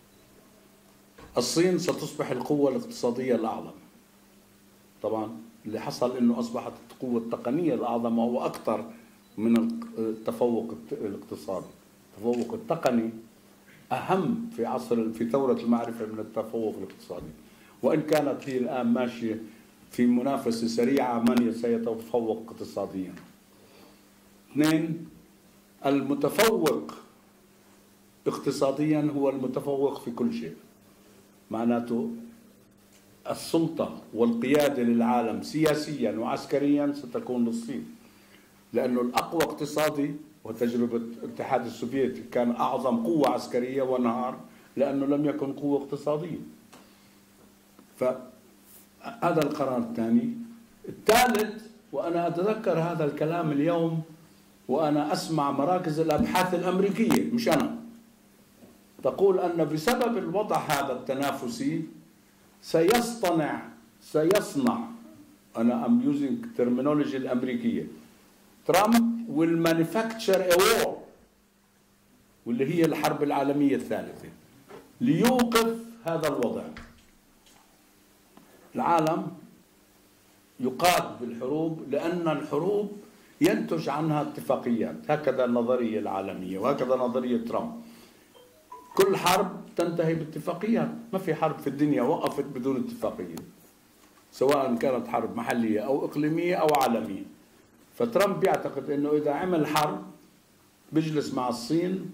الصين ستصبح القوة الاقتصادية الأعظم. طبعا اللي حصل إنه أصبحت القوة التقنية الأعظم، وهو أكثر من التفوق الاقتصادي. التفوق التقني أهم في عصر في ثورة المعرفة من التفوق الاقتصادي، وإن كانت هي الآن ماشية في منافسة سريعة من سيتفوق اقتصاديا. اثنين، المتفوق اقتصاديا هو المتفوق في كل شيء. معناته السلطة والقيادة للعالم سياسيا وعسكريا ستكون للصين، لأنه الأقوى اقتصادي، وتجربة الاتحاد السوفيتي كان أعظم قوة عسكرية وانهار لأنه لم يكن قوة اقتصادية. فهذا القرار الثاني. الثالث، وأنا أتذكر هذا الكلام اليوم وأنا أسمع مراكز الأبحاث الأمريكية، مش أنا، تقول أن بسبب الوضع هذا التنافسي سيصطنع سيصنع أنا أم يوزنج ترمينولوجي الأمريكية، ترامب will manufacture a war، واللي هي الحرب العالمية الثالثة، ليوقف هذا الوضع. العالم يقاد بالحروب لأن الحروب ينتج عنها اتفاقيات، هكذا النظرية العالمية وهكذا نظرية ترامب. كل حرب تنتهي باتفاقيات، ما في حرب في الدنيا وقفت بدون اتفاقية، سواء كانت حرب محلية أو إقليمية أو عالمية. فترامب بيعتقد أنه إذا عمل حرب بيجلس مع الصين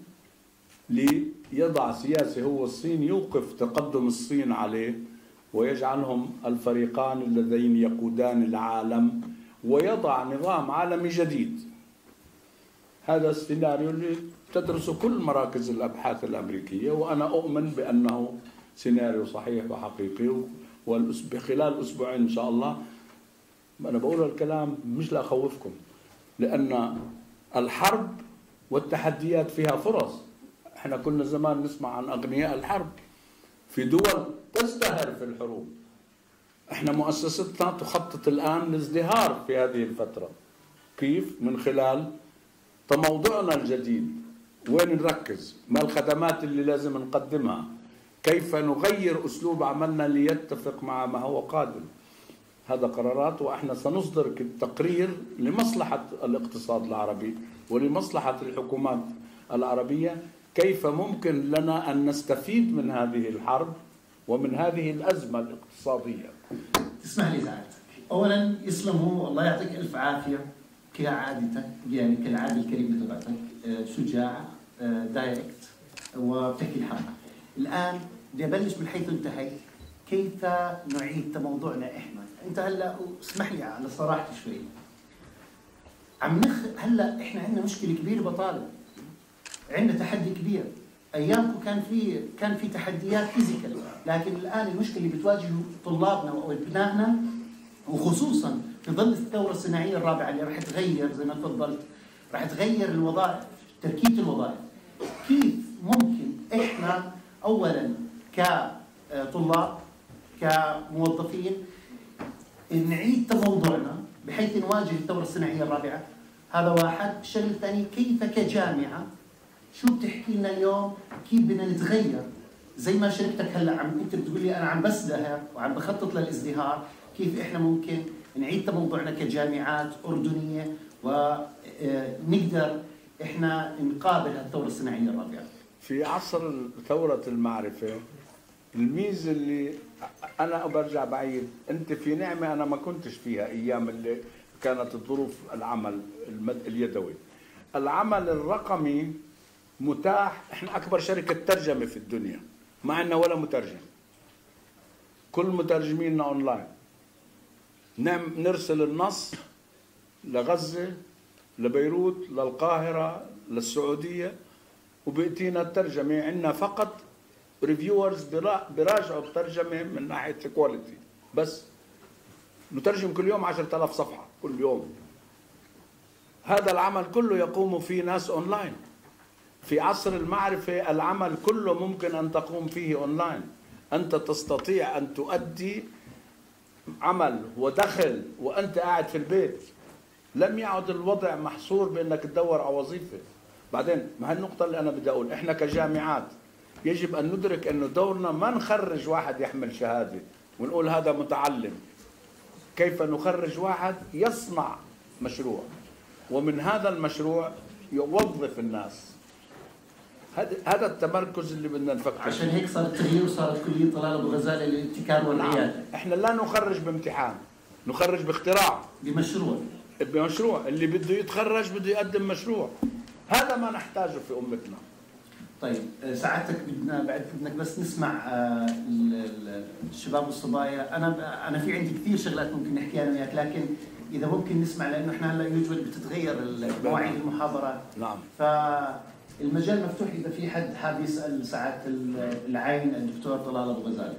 ليضع سياسة هو الصين يوقف تقدم الصين عليه، ويجعلهم الفريقان اللذين يقودان العالم، ويضع نظام عالمي جديد. هذا السيناريو اللي تدرسه كل مراكز الأبحاث الأمريكية، وأنا أؤمن بأنه سيناريو صحيح وحقيقي. وخلال أسبوعين إن شاء الله، أنا بقول الكلام مش لأخوفكم، لأن الحرب والتحديات فيها فرص. احنا كنا زمان نسمع عن أغنياء الحرب في دول تزدهر في الحروب. احنا مؤسستنا تخطط الآن لازدهار في هذه الفترة. كيف؟ من خلال تموضعنا الجديد، وين نركز، ما الخدمات اللي لازم نقدمها، كيف نغير أسلوب عملنا ليتفق مع ما هو قادم. هذا قرارات، وإحنا سنصدر تقرير لمصلحة الاقتصاد العربي ولمصلحة الحكومات العربية، كيف ممكن لنا أن نستفيد من هذه الحرب ومن هذه الأزمة الاقتصادية. تسمح لي سعادتك، أولا يسلموا الله يعطيك ألف عافية كعادتك، يعني كالعادة الكريمة تبعتك، شجاع، دايركت، وبتحكي الحق. الآن بدي أبلش من حيث انتهيت، كيف نعيد تموضعنا إحنا. أنت هلا اسمح لي على صراحتي شوي، عم نخ هلا إحنا عندنا مشكلة كبيرة بطالة، عندنا تحدي كبير. أيامكم كان في كان في تحديات فيزيكال، لكن الآن المشكلة اللي بتواجه طلابنا وأبنائنا، وخصوصا في ظل الثورة الصناعية الرابعة اللي راح تغير زي ما تفضلت، راح تغير الوظائف، تركيبة الوظائف. كيف ممكن إحنا أولا كطلاب كموظفين نعيد تموضعنا بحيث نواجه الثورة الصناعية الرابعة؟ هذا واحد. الشغله الثاني، كيف كجامعة شو بتحكي لنا اليوم كيف بدنا نتغير زي ما شركتك هلا عم انت بتقول لي انا عم بزدهر وعم بخطط للازدهار، كيف احنا ممكن نعيد تموضعنا كجامعات اردنيه ونقدر احنا نقابل هالثوره الصناعيه الرابعه؟ في عصر ثوره المعرفه الميزه اللي انا برجع بعيد، انت في نعمه انا ما كنتش فيها ايام اللي كانت الظروف العمل اليدوي. العمل الرقمي متاح، احنا اكبر شركه ترجمه في الدنيا ما عندنا ولا مترجم، كل مترجميننا اونلاين. نعم نرسل النص لغزه لبيروت للقاهره للسعوديه وبيأتينا الترجمه، عندنا فقط ريفيورز براجعوا الترجمه من ناحيه كواليتي، بس نترجم كل يوم عشرة آلاف صفحه كل يوم. هذا العمل كله يقوم فيه ناس اونلاين. في عصر المعرفه العمل كله ممكن ان تقوم فيه اونلاين. انت تستطيع ان تؤدي عمل ودخل وانت قاعد في البيت. لم يعد الوضع محصور بانك تدور على وظيفه. بعدين ما هالنقطه اللي انا بدي اقول، احنا كجامعات يجب ان ندرك انه دورنا ما نخرج واحد يحمل شهاده ونقول هذا متعلم. كيف نخرج واحد يصنع مشروع، ومن هذا المشروع يوظف الناس. هذا التمركز اللي بدنا نفكر. عشان هيك صار التغيير وصارت كليه طلال ابو غزاله للابتكار والعياده. احنا لا نخرج بامتحان، نخرج باختراع، بمشروع. بمشروع اللي بده يتخرج بده يقدم مشروع. هذا ما نحتاجه في امتنا. طيب سعادتك بدنا بعد بدك بس نسمع الشباب والصبايا. انا انا في عندي كثير شغلات ممكن نحكيها انا وياك، لكن اذا ممكن نسمع لانه احنا هلا يوجوال بتتغير مواعيد المحاضرات. نعم. فالمجال مفتوح اذا في حد حاب يسال سعاده العين الدكتور طلال ابو غزاله.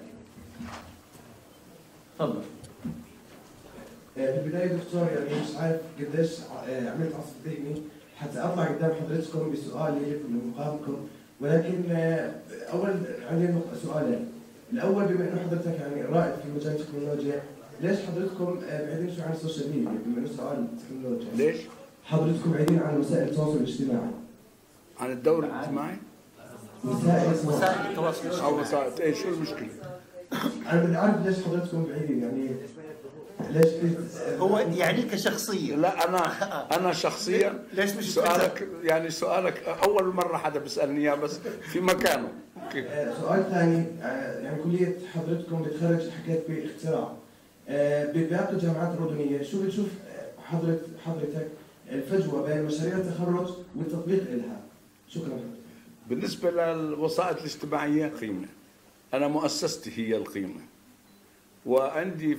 تفضل. بالبدايه دكتور يعني مش عارف قديش عملت عصف ذهني حتى اطلع قدام حضرتكم بسؤالي لمقامكم، ولكن اول عندي سؤالين. الاول بما انه حضرتك يعني رائد في مجال التكنولوجيا، ليش حضرتكم بعيدين شوي عن السوشيال ميديا؟ بما انه سؤال تكنولوجيا. ليش؟ حضرتكم بعيدين عن وسائل التواصل الاجتماعي. عن الدور الاجتماعي؟ وسائل وسائل التواصل او وسائل ايه شو المشكله؟ انا بدي اعرف ليش حضرتكم بعيدين، يعني ليش هو يعني كشخصيه؟ لا انا انا شخصيا ليش مش سؤالك يعني سؤالك اول مره حدا بيسالني اياه بس في مكانه. اوكي. سؤال ثاني، يعني كليه حضرتكم بتخرج حكيت باختراع، بباقي الجامعات الاردنيه شو بتشوف حضرتك حضرتك الفجوه بين مشاريع التخرج والتطبيق لها؟ شكرا. بالنسبه للوسائط الاجتماعيه قيمه، انا مؤسستي هي القيمه، وعندي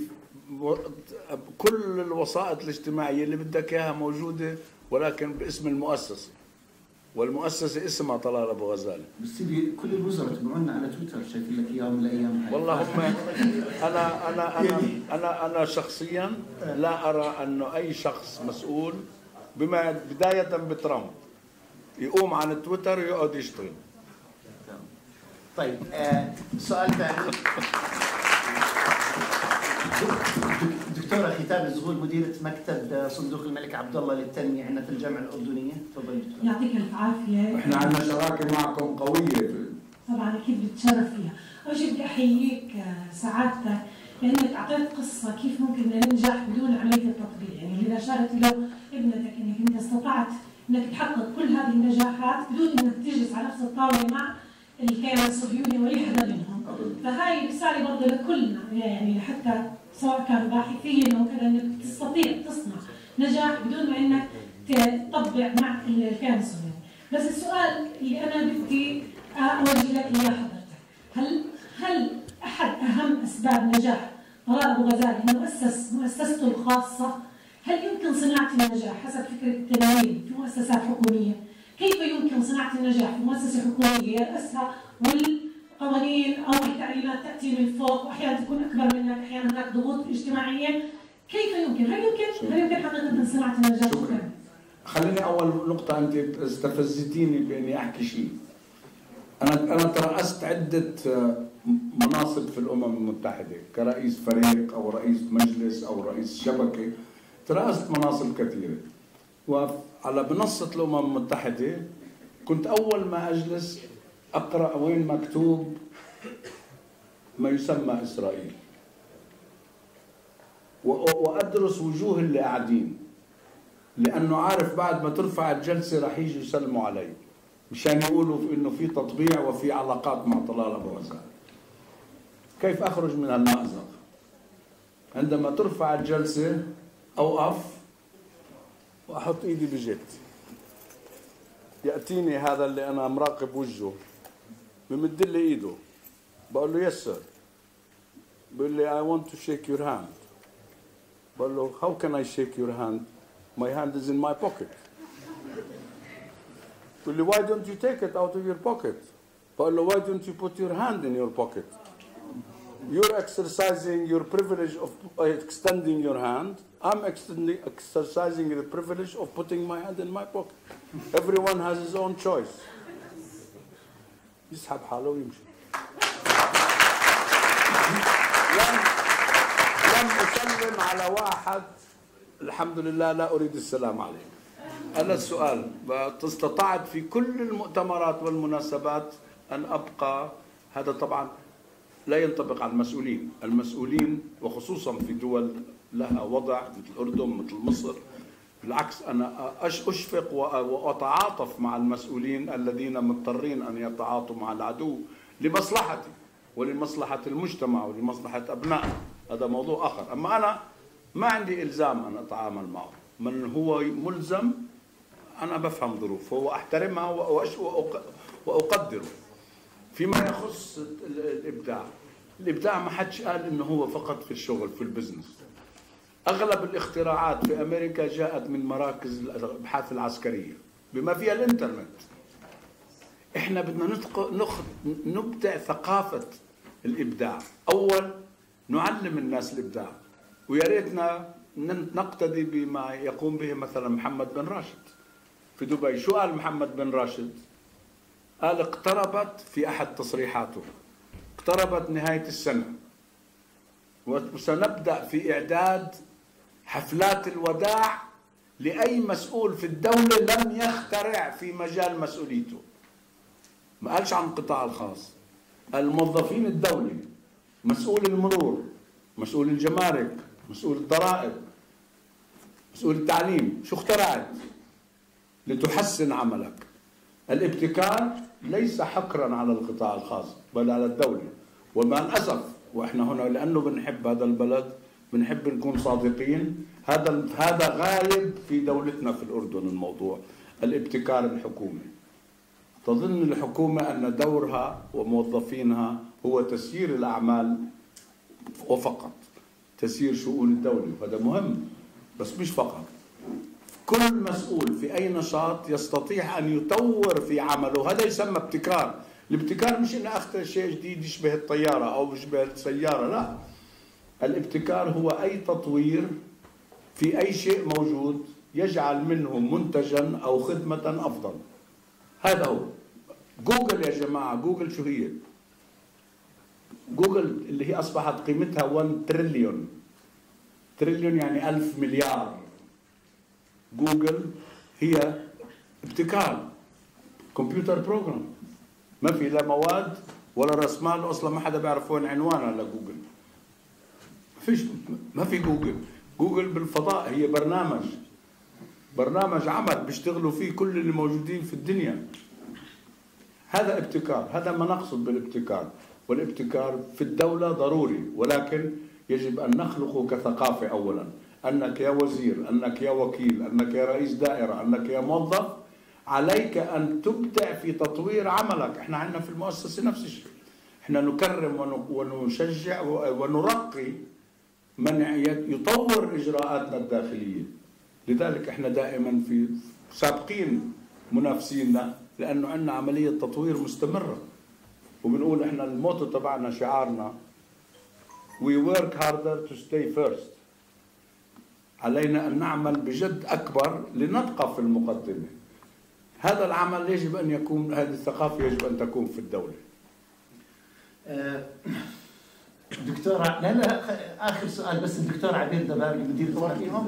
كل الوسائط الاجتماعيه اللي بدك اياها موجوده ولكن باسم المؤسسه، والمؤسسه اسمها طلال ابو غزاله. بس كل الوزراء تبعونا على تويتر شايفين لك اياهم من الايام هاي. والله هم انا انا انا انا انا شخصيا لا ارى انه اي شخص مسؤول بما بدايه بترامب يقوم عن التويتر ويقعد يشتغل. طيب آه سؤال ثاني. دكتورة ختام الزغول مديرة مكتب صندوق الملك عبد الله للتنمية عندنا في الجامعة الأردنية، تفضلي دكتورة. يعطيك الف عافية. احنا عندنا شراكة معكم قوية. طبعا أكيد بتشرف فيها. أول شيء بدي أحييك سعادتك لأنك أعطيت قصة كيف ممكن ننجح بدون عملية التطبيق، يعني اللي أشارت له ابنتك إنك أنت استطعت إنك تحقق كل هذه النجاحات بدون إنك تجلس على نفس الطاولة مع الكيان الصهيوني وأي حدا منهم. فهاي رسالة برضه لكلنا، يعني حتى سواء كانوا باحثين او كذا، انك تستطيع تصنع نجاح بدون ما انك تطبع مع الكيان الصهيوني. بس السؤال اللي انا بدي اوجه لك اياه حضرتك، هل هل احد اهم اسباب نجاح طلال ابو غزاله انه اسس مؤسسته الخاصه؟ هل يمكن صناعه النجاح حسب فكره التنويم في مؤسسات حكوميه؟ كيف يمكن صناعه النجاح في مؤسسه حكوميه يرأسها والقوانين او التعليمات تاتي من فوق واحيانا تكون اكبر منك، احيانا هناك ضغوط اجتماعيه، كيف يمكن؟ هل يمكن هل يمكن حقيقه صناعه النجاح؟ شكرا. خليني اول نقطه، انت استفزتيني باني احكي شيء. انا انا ترأست عده مناصب في الامم المتحده كرئيس فريق او رئيس مجلس او رئيس شبكه، ترأست مناصب كثيره. وعلى منصه الامم المتحده كنت اول ما اجلس اقرا وين مكتوب ما يسمى إسرائيل، وأدرس وجوه اللي قاعدين، لأنه عارف بعد ما ترفع الجلسة رح يجي يسلموا علي مشان يقولوا إنه في تطبيع وفي علاقات مع طلال أبو-غزالة. كيف أخرج من المأزق؟ عندما ترفع الجلسة أوقف وأحط إيدي بجيبتي، يأتيني هذا اللي أنا مراقب وجهه بمد لي إيده، بقول له يس سر، بقول لي I want to shake your hand. بقول له how can I shake your hand? My hand is in my pocket. بقول لي why don't you take it out of your pocket? بقول له why don't you put your hand in your pocket? You're exercising your privilege of extending your hand. I'm extending, exercising the privilege of putting my hand in my pocket. Everyone has his own choice. يسحب حاله ويمشي. لم لم أسلم على واحد الحمد لله لا أريد السلام عليه. أنا السؤال استطعت في كل المؤتمرات والمناسبات أن أبقى، هذا طبعا لا ينطبق على المسؤولين، المسؤولين وخصوصا في دول لها وضع مثل الأردن مثل مصر، بالعكس أنا أشفق وأتعاطف مع المسؤولين الذين مضطرين أن يتعاطوا مع العدو لمصلحتي ولمصلحة المجتمع ولمصلحة أبنائه، هذا موضوع آخر. أما أنا ما عندي إلزام أن أتعامل معه، من هو ملزم أنا بفهم ظروفه وأحترمها وأقدره. فيما يخص الإبداع، الإبداع ما حدش قال إنه هو فقط في الشغل في البزنس. أغلب الاختراعات في أمريكا جاءت من مراكز الأبحاث العسكرية بما فيها الإنترنت. إحنا بدنا نبدع ثقافة الإبداع. أول نعلم الناس الإبداع، ويا ريتنا نقتدي بما يقوم به مثلا محمد بن راشد في دبي. شو قال محمد بن راشد؟ قال اقتربت في أحد تصريحاته اقتربت نهاية السنة وسنبدأ في إعداد حفلات الوداع لأي مسؤول في الدولة لم يخترع في مجال مسؤوليته. ما قالش عن القطاع الخاص، الموظفين الدولي، مسؤول المرور، مسؤول الجمارك، مسؤول الضرائب، مسؤول التعليم، شو اخترعت لتحسن عملك؟ الابتكار ليس حكرا على القطاع الخاص بل على الدولة. ومع الأسف واحنا هنا لأنه بنحب هذا البلد، بنحب نكون صادقين، هذا هذا غايب في دولتنا في الأردن. الموضوع الابتكار الحكومي، تظن الحكومة أن دورها وموظفينها هو تسيير الأعمال وفقط، تسيير شؤون الدولة، وهذا مهم بس مش فقط. كل مسؤول في أي نشاط يستطيع أن يطور في عمله، هذا يسمى ابتكار. الابتكار مش إن أخترع شيء جديد يشبه الطيارة أو يشبه السيارة، لا. الابتكار هو أي تطوير في أي شيء موجود يجعل منه منتجا أو خدمة أفضل. هذا هو جوجل يا جماعة. جوجل شو هي؟ جوجل اللي هي أصبحت قيمتها واحد تريليون. تريليون يعني ألف مليار. جوجل هي ابتكار، كمبيوتر بروجرام، ما في لا مواد ولا راس مال، اصلا ما حدا بيعرف وين عنوانها لجوجل. ما فيش، ما في جوجل. جوجل بالفضاء، هي برنامج برنامج عمل بيشتغلوا فيه كل اللي موجودين في الدنيا. هذا ابتكار، هذا ما نقصد بالابتكار. والابتكار في الدولة ضروري، ولكن يجب أن نخلقه كثقافة أولا. أنك يا وزير، أنك يا وكيل، أنك يا رئيس دائرة، أنك يا موظف، عليك أن تبدع في تطوير عملك. إحنا عندنا في المؤسسة نفس الشيء، إحنا نكرم ونشجع ونرقي من يطور إجراءاتنا الداخلية. لذلك إحنا دائما في سابقين منافسينا، لأنه عندنا عملية تطوير مستمرة. وبنقول إحنا الموتو تبعنا، شعارنا we work harder to stay first. علينا أن نعمل بجد أكبر لنبقى في المقدمة. هذا العمل يجب أن يكون، هذه الثقافة يجب أن تكون في الدولة. دكتورة، لا لا آخر سؤال بس. الدكتور عبير دبابي مدير التعليم.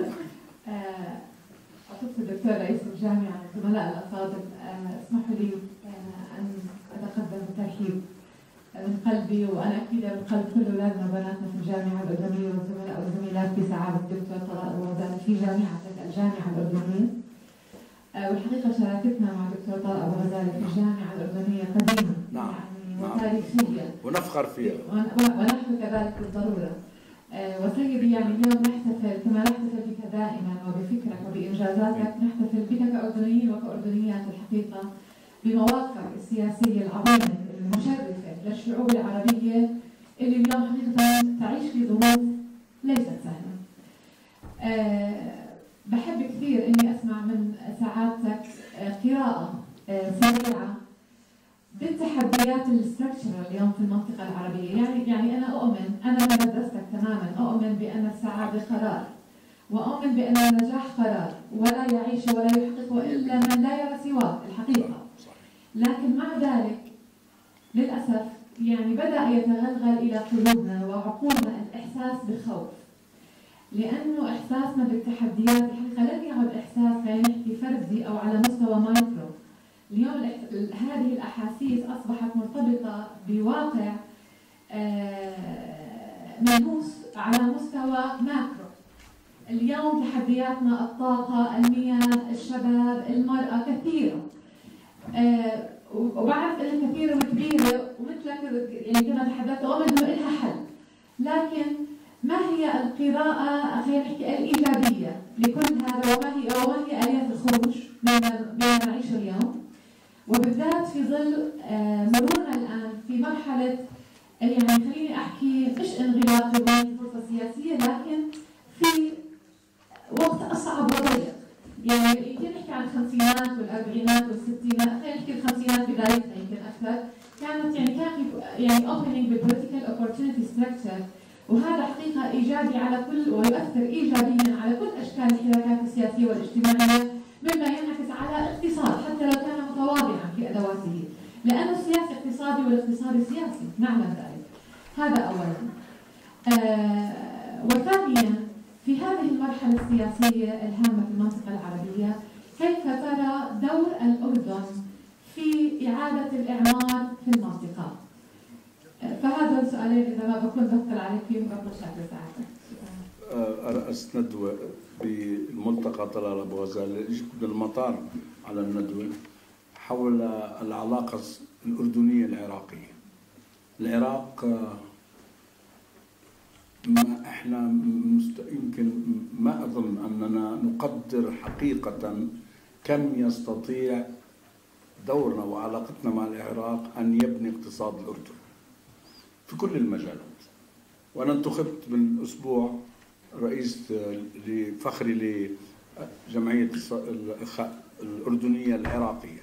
أعتقد الدكتور رئيس الجامعة، الزملاء الأفاضل، اسمحوا لي أن أتقدم بالترحيب من قلبي وأنا أكيدة من قلب كل أولادنا وبناتنا في الجامعة الأردنية والزملاء والزميلات بسعادة الدكتور طلال أبو-غزالة في جامعتك الجامعة الأردنية. والحقيقة شراكتنا مع الدكتور طلال أبو-غزالة في الجامعة الأردنية قديمة نعم. يعني نعم. وتاريخية ونفخر فيها ونحن كذلك بالضرورة. وسيدي يعني اليوم نحتفل كما نحتفل بك دائما وبفكرك وبإنجازاتك، نحتفل بك كأردنيين وكأردنيات الحقيقة بمواقفك السياسية العظيمة المشرفة للشعوب العربية اللي اليوم حقيقة تعيش في ظروف ليست سهلة. أه بحب كثير إني أسمع من سعادتك قراءة أه سريعة بالتحديات الاستراكشرال اليوم في المنطقة العربية. يعني يعني أنا أؤمن، أنا من مدرستك تماما، أؤمن بأن السعادة قرار، وأؤمن بأن النجاح قرار، ولا يعيش ولا يحققه إلا من لا يرى سواه الحقيقة. لكن مع ذلك للأسف يعني بدأ يتغلغل إلى قلوبنا وعقولنا الإحساس بالخوف، لأنه إحساسنا بالتحديات الحقيقة لم يعد إحساس خلينا نحكي فردي أو على مستوى مايكرو. اليوم هذه الأحاسيس أصبحت مرتبطة بواقع ملموس على مستوى ماكرو. اليوم تحدياتنا الطاقة، المياه، الشباب، المرأة كثيرة، وبعرف انها كثيرة وكبيرة ومثلك يعني كما تحدثت أؤمن انه لها حل، لكن ما هي القراءة خلينا نحكي الإيجابية لكل هذا، وما هي وما هي آليات الخروج مما نعيشه اليوم، وبالذات في ظل مرورنا الآن في مرحلة يعني خليني أحكي مش انغلاق فرصة سياسية، لكن في وقت أصعب وضيق. يعني يمكن نحكي عن الخمسينات والأربعينات والستينات، خلينا نحكي الخمسينات بدايتها يمكن أكثر، كانت يعني كان في يعني opening بالpolitical opportunity structure، وهذا حقيقة إيجابي على كل ويؤثر إيجابيا على كل أشكال الحركات السياسية والاجتماعية، مما ينعكس على الاقتصاد حتى لو كان متواضعا في أدواته، لأنه السياسي اقتصادي والاقتصاد سياسي، نعمل ذلك. هذا أولا. آه وثانيا في هذه المرحلة السياسية الهامة في المنطقة العربية، كيف ترى دور الأردن في إعادة الإعمار في المنطقة؟ فهذا السؤالين إذا ما بكون بطل عليك فيهم بطل شكل ساعتك. رأس ندوة بالملتقى طلال أبو-غزالة، جئت من المطار على الندوة حول العلاقة الأردنية العراقية. العراق ما احنا مست... يمكن ما اظن اننا نقدر حقيقة كم يستطيع دورنا وعلاقتنا مع العراق ان يبني اقتصاد الاردن في كل المجالات. وانا انتخبت من اسبوع رئيس لفخري لجمعية الأردنية العراقية،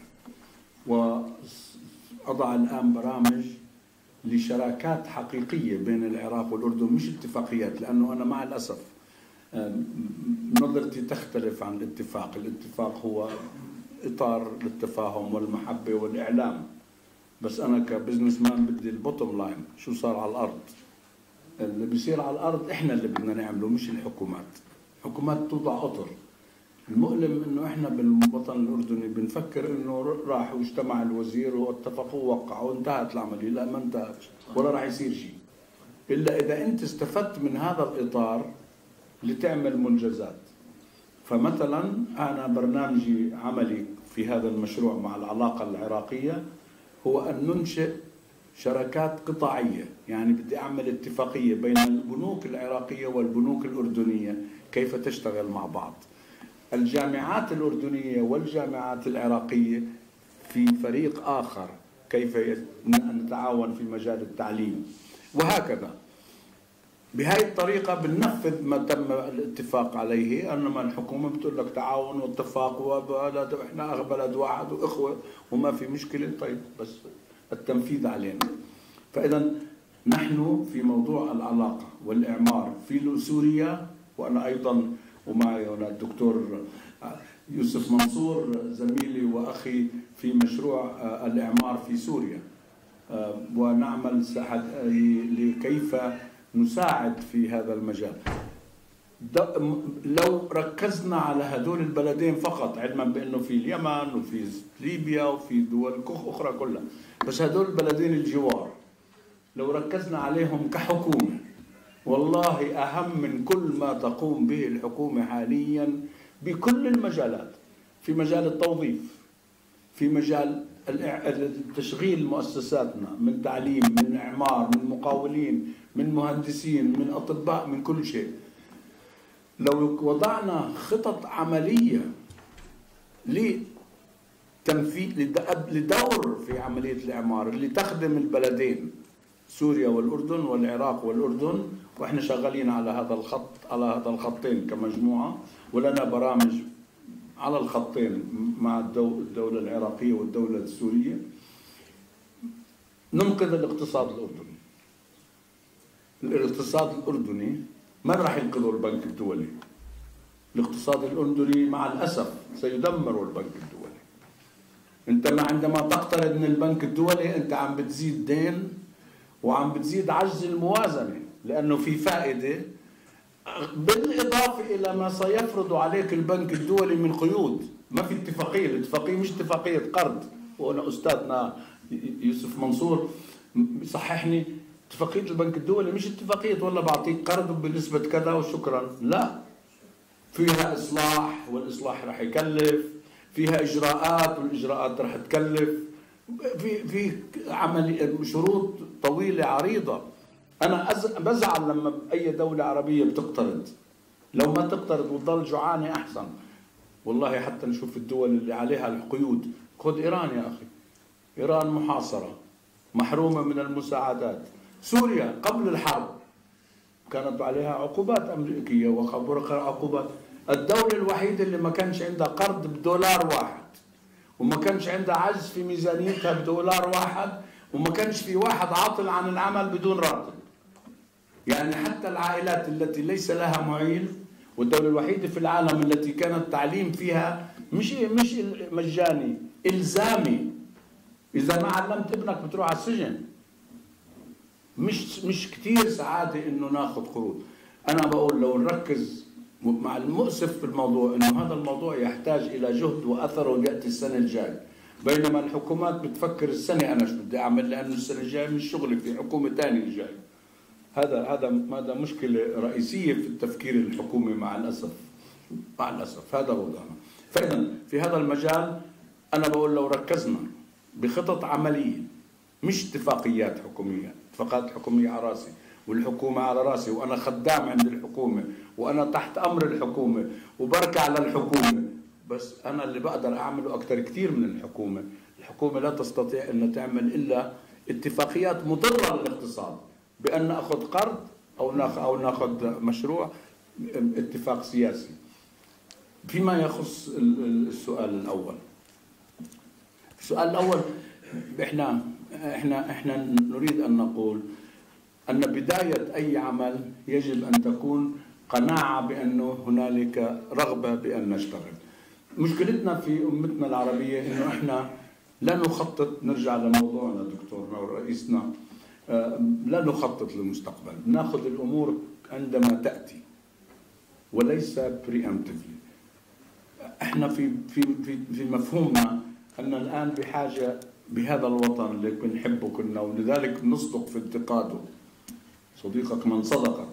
وأضع الآن برامج لشراكات حقيقية بين العراق والأردن، مش اتفاقيات، لأنه أنا مع الأسف نظرتي تختلف عن الاتفاق. الاتفاق هو إطار للتفاهم والمحبة والإعلام، بس أنا كبزنس مان بدي البوتوم لاين، شو صار على الأرض. اللي بيصير على الأرض إحنا اللي بدنا نعمله مش الحكومات. الحكومات توضع أطر. المؤلم إنه إحنا بالوطن الأردني بنفكر إنه راح واجتمع الوزير واتفقوا ووقعوا وانتهت العملية. لا، ما انتهت ولا راح يصير شيء إلا إذا أنت استفدت من هذا الإطار لتعمل منجزات. فمثلا أنا برنامجي عملي في هذا المشروع مع العلاقة العراقية هو أن ننشئ شراكات قطاعية، يعني بدي أعمل اتفاقية بين البنوك العراقية والبنوك الأردنية كيف تشتغل مع بعض. الجامعات الأردنية والجامعات العراقية في فريق آخر كيف نتعاون في مجال التعليم، وهكذا. بهاي الطريقة بننفذ ما تم الاتفاق عليه. أنما الحكومة بتقول لك تعاون واتفاق وبلد وإحنا بلد واحد وإخوة وما في مشكلة، طيب بس التنفيذ علينا. فإذا نحن في موضوع العلاقة والإعمار في سوريا، وأنا أيضا ومعي هنا الدكتور يوسف منصور زميلي وأخي في مشروع الإعمار في سوريا، ونعمل لكيف نساعد في هذا المجال. لو ركزنا على هذول البلدين فقط، علما بأنه في اليمن وفي ليبيا وفي دول أخرى كلها، بس هذول البلدين الجوار لو ركزنا عليهم كحكومة، والله أهم من كل ما تقوم به الحكومة حاليا بكل المجالات، في مجال التوظيف، في مجال تشغيل مؤسساتنا من تعليم، من إعمار، من مقاولين، من مهندسين، من أطباء، من كل شيء. لو وضعنا خطط عملية لتنفيذ لدور في عملية الإعمار اللي تخدم البلدين سوريا والأردن والعراق والأردن، وإحنا شغالين على هذا الخط، على هذا الخطين كمجموعة، ولنا برامج على الخطين مع الدولة العراقية والدولة السورية، ننقذ الاقتصاد الأردني. الاقتصاد الأردني من راح ينقذه البنك الدولي؟ الاقتصاد الأردني مع الأسف سيدمر البنك الدولي. أنت ما عندما تقترض من البنك الدولي أنت عم بتزيد دين وعم بتزيد عجز الموازنة، لأنه في فائدة بالإضافة إلى ما سيفرض عليك البنك الدولي من قيود. ما في اتفاقية، الاتفاقية مش اتفاقية قرض. وأنا أستاذنا يوسف منصور صححني، اتفاقية البنك الدولي مش اتفاقية والله بعطيك قرض بنسبة كذا وشكرا، لا، فيها إصلاح والإصلاح راح يكلف، فيها إجراءات والإجراءات راح تكلف، في في عمل شروط طويلة عريضة. أنا بزعل لما أي دولة عربية بتقترض، لو ما تقترض وتضل جوعانة أحسن. والله حتى نشوف الدول اللي عليها القيود، خذ إيران يا أخي، إيران محاصرة محرومة من المساعدات. سوريا قبل الحرب كانت عليها عقوبات أمريكية وعقوبات. الدولة الوحيدة اللي ما كانش عندها قرض بدولار واحد، وما كانش عندها عجز في ميزانيتها بدولار واحد، وما كانش في واحد عاطل عن العمل بدون راتب. يعني حتى العائلات التي ليس لها معين، والدولة الوحيدة في العالم التي كان التعليم فيها مش مش مجاني، إلزامي. إذا ما علمت ابنك بتروح على السجن. مش مش كثير سعادة إنه ناخذ قروض. أنا بقول لو نركز، مع المؤسف في الموضوع إنه هذا الموضوع يحتاج إلى جهد وأثره يأتي السنة الجاية، بينما الحكومات بتفكر السنة أنا شو بدي أعمل، لأنه السنة الجاية مش شغلي، في حكومة ثانية الجاية. هذا هذا هذا مشكلة رئيسية في التفكير الحكومي مع الأسف. مع الأسف هذا وضعنا. فإذا في هذا المجال أنا بقول لو ركزنا بخطط عملية، مش اتفاقيات حكومية. اتفاقات حكومية على راسي والحكومة على راسي، وأنا خدام عند الحكومة وأنا تحت أمر الحكومة وبركع للحكومة، بس أنا اللي بقدر أعمله أكثر كثير من الحكومة. الحكومة لا تستطيع أن تعمل إلا اتفاقيات مضرة للاقتصاد، بأن نأخذ قرض أو ناخذ أو ناخذ مشروع اتفاق سياسي. فيما يخص السؤال الأول، السؤال الأول إحنا إحنا إحنا نريد أن نقول أن بداية أي عمل يجب أن تكون قناعة بأنه هنالك رغبة بأن نشتغل. مشكلتنا في أمتنا العربية إنه إحنا لا نخطط، نرجع لموضوعنا دكتورنا ورئيسنا، لا نخطط للمستقبل، ناخذ الأمور عندما تأتي وليس preemptively. إحنا في في في في مفهومنا أن الآن بحاجة بهذا الوطن اللي بنحبه كنا، ولذلك نصدق في انتقاده. صديقك من صدقك.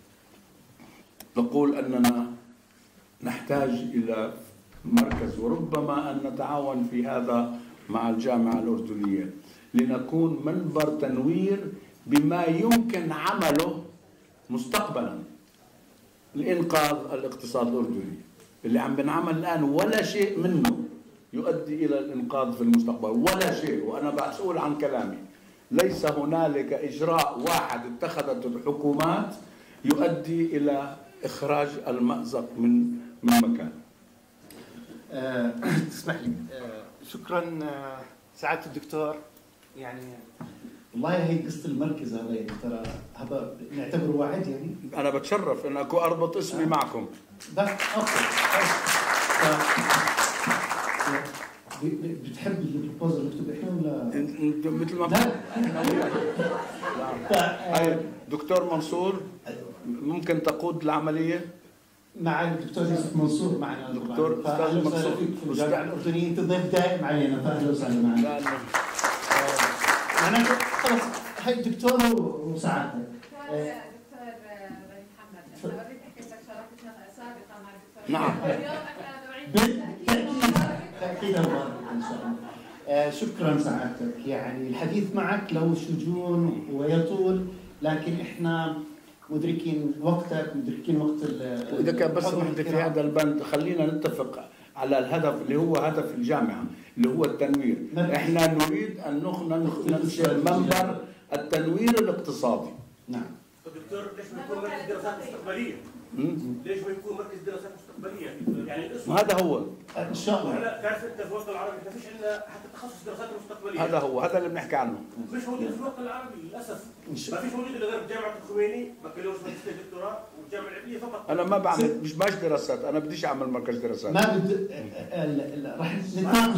نقول أننا نحتاج إلى مركز، وربما أن نتعاون في هذا مع الجامعة الأردنية لنكون منبر تنوير بما يمكن عمله مستقبلا لإنقاذ الاقتصاد الأردني. اللي عم بنعمل الآن ولا شيء منه يؤدي إلى الإنقاذ في المستقبل، ولا شيء. وأنا بسؤول عن كلامي، ليس هنالك إجراء واحد اتخذته الحكومات يؤدي إلى إخراج المأزق من من مكان. أه تسمح لي. أه شكرا أه سعادة الدكتور. يعني والله هي قصة المركز هذا يعني ترى هذا نعتبره وعد. يعني أنا بتشرف أن أكون أربط اسمي أه. معكم. بس أوكي. بتحب البروبوزل نكتب احنا ولا مثل ما لا؟ دكتور منصور ممكن تقود العملية مع الدكتور يوسف منصور معنا. دكتور استاذ منصور في الجامعة الأردنية، انت ضيف دائم علينا، فأهلا وسهلا معنا. معناته خلص هاي الدكتور وسعادتك. دكتور بني محمد، انا اوريدي حكيت لك شاركتنا سابقا مع الدكتور. نعم. اليوم انا بعيد تاكيد مبارك ان شاء الله. آه شكرا سعادتك، يعني الحديث معك له شجون ويطول، لكن احنا مدركين وقتك، مدركين وقت ال واذا كان بس نحكي في هذا البند، خلينا نتفق على الهدف اللي هو هدف الجامعه اللي هو التنوير. احنا نريد ان ننشئ منبر التنوير الاقتصادي. نعم. دكتور ليش ما يكون مركز دراسات مستقبليه؟ ليش ما يكون مركز دراسات مستقبليه؟ يعني الاسم هذا هو ان شاء الله. هلا تعرف انت في الوطن العربي ما فيش عندنا حتى تخصص دراسات مستقبليه. هذا هو، هذا اللي بنحكي عنه. مش موجود في الوطن العربي للاسف. ما فيش موجود الا غير جامعه الخميني بكالوريوس ماجستير دكتوراه والجامعه العلميه فقط. انا ما بعمل مش باش دراسات، انا بديش اعمل مركز دراسات. ما بد راح نتناقش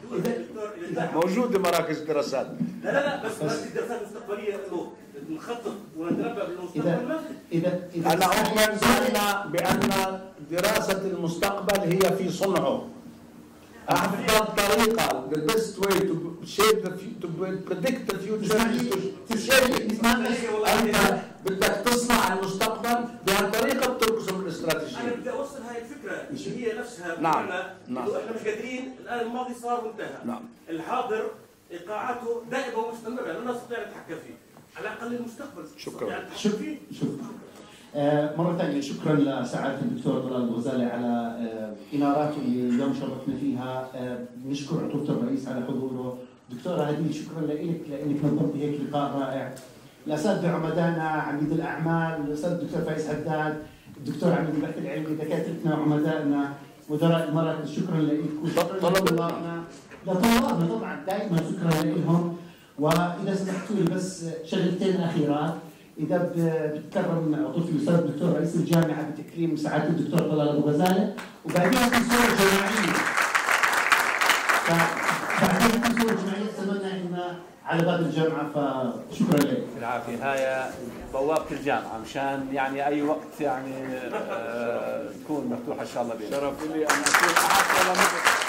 موجوده مراكز دراسات. لا لا لا بس مركز دراسات مستقبليه انه نخطط ونتنبأ بالمستقبل. اذا اذا انا اؤمن بان بان دراسه المستقبل هي في صنعه. افضل طريقه the best way to shape the to predict the future is to shape it. انت بدك تصنع المستقبل بهالطريقه بترسم الاستراتيجيه. انا بدي اوصل هاي الفكره اللي هي نفسها. نعم نعم. احنا مش قادرين، الان الماضي صار وانتهى. نعم. الحاضر ايقاعاته دائمه ومستمره، لا نستطيع نتحكم فيه. على الاقل المستقبل. شكرا. شكرا. شكرا. آه مرة ثانية شكرا لسعادة الدكتور طلال أبو-غزالة على آه إناراته اللي اليوم شرفنا فيها. آه بنشكر عطوفة الرئيس على حضوره. دكتورة هديل شكرا لك لأنك نظمتي هيك لقاء رائع. الأساتذة عمدانا، عميد الأعمال، الأستاذ الدكتور فايز حداد، الدكتور عميد البحث العلمي، دكاترتنا وعمدائنا، مدراء المراكز، شكرا لك وشكرا لطلابنا. لطلابنا طبعا دائما شكرا لهم. وإذا سمحتوا لي بس شغلتين أخيرات. إذا بتكرم عطوفة الأستاذ الدكتور رئيس الجامعة بتكريم سعادة الدكتور طلال أبو-غزالة، وبعدين في صورة جماعية. فبعدين في صورة جماعية أتمنى إن على باب الجامعة، فشكرا لك. بالعافية. هاي بوابة الجامعة مشان يعني أي وقت يعني آه تكون مفتوحة إن شاء الله بينا. شرف لي أن أكون أحد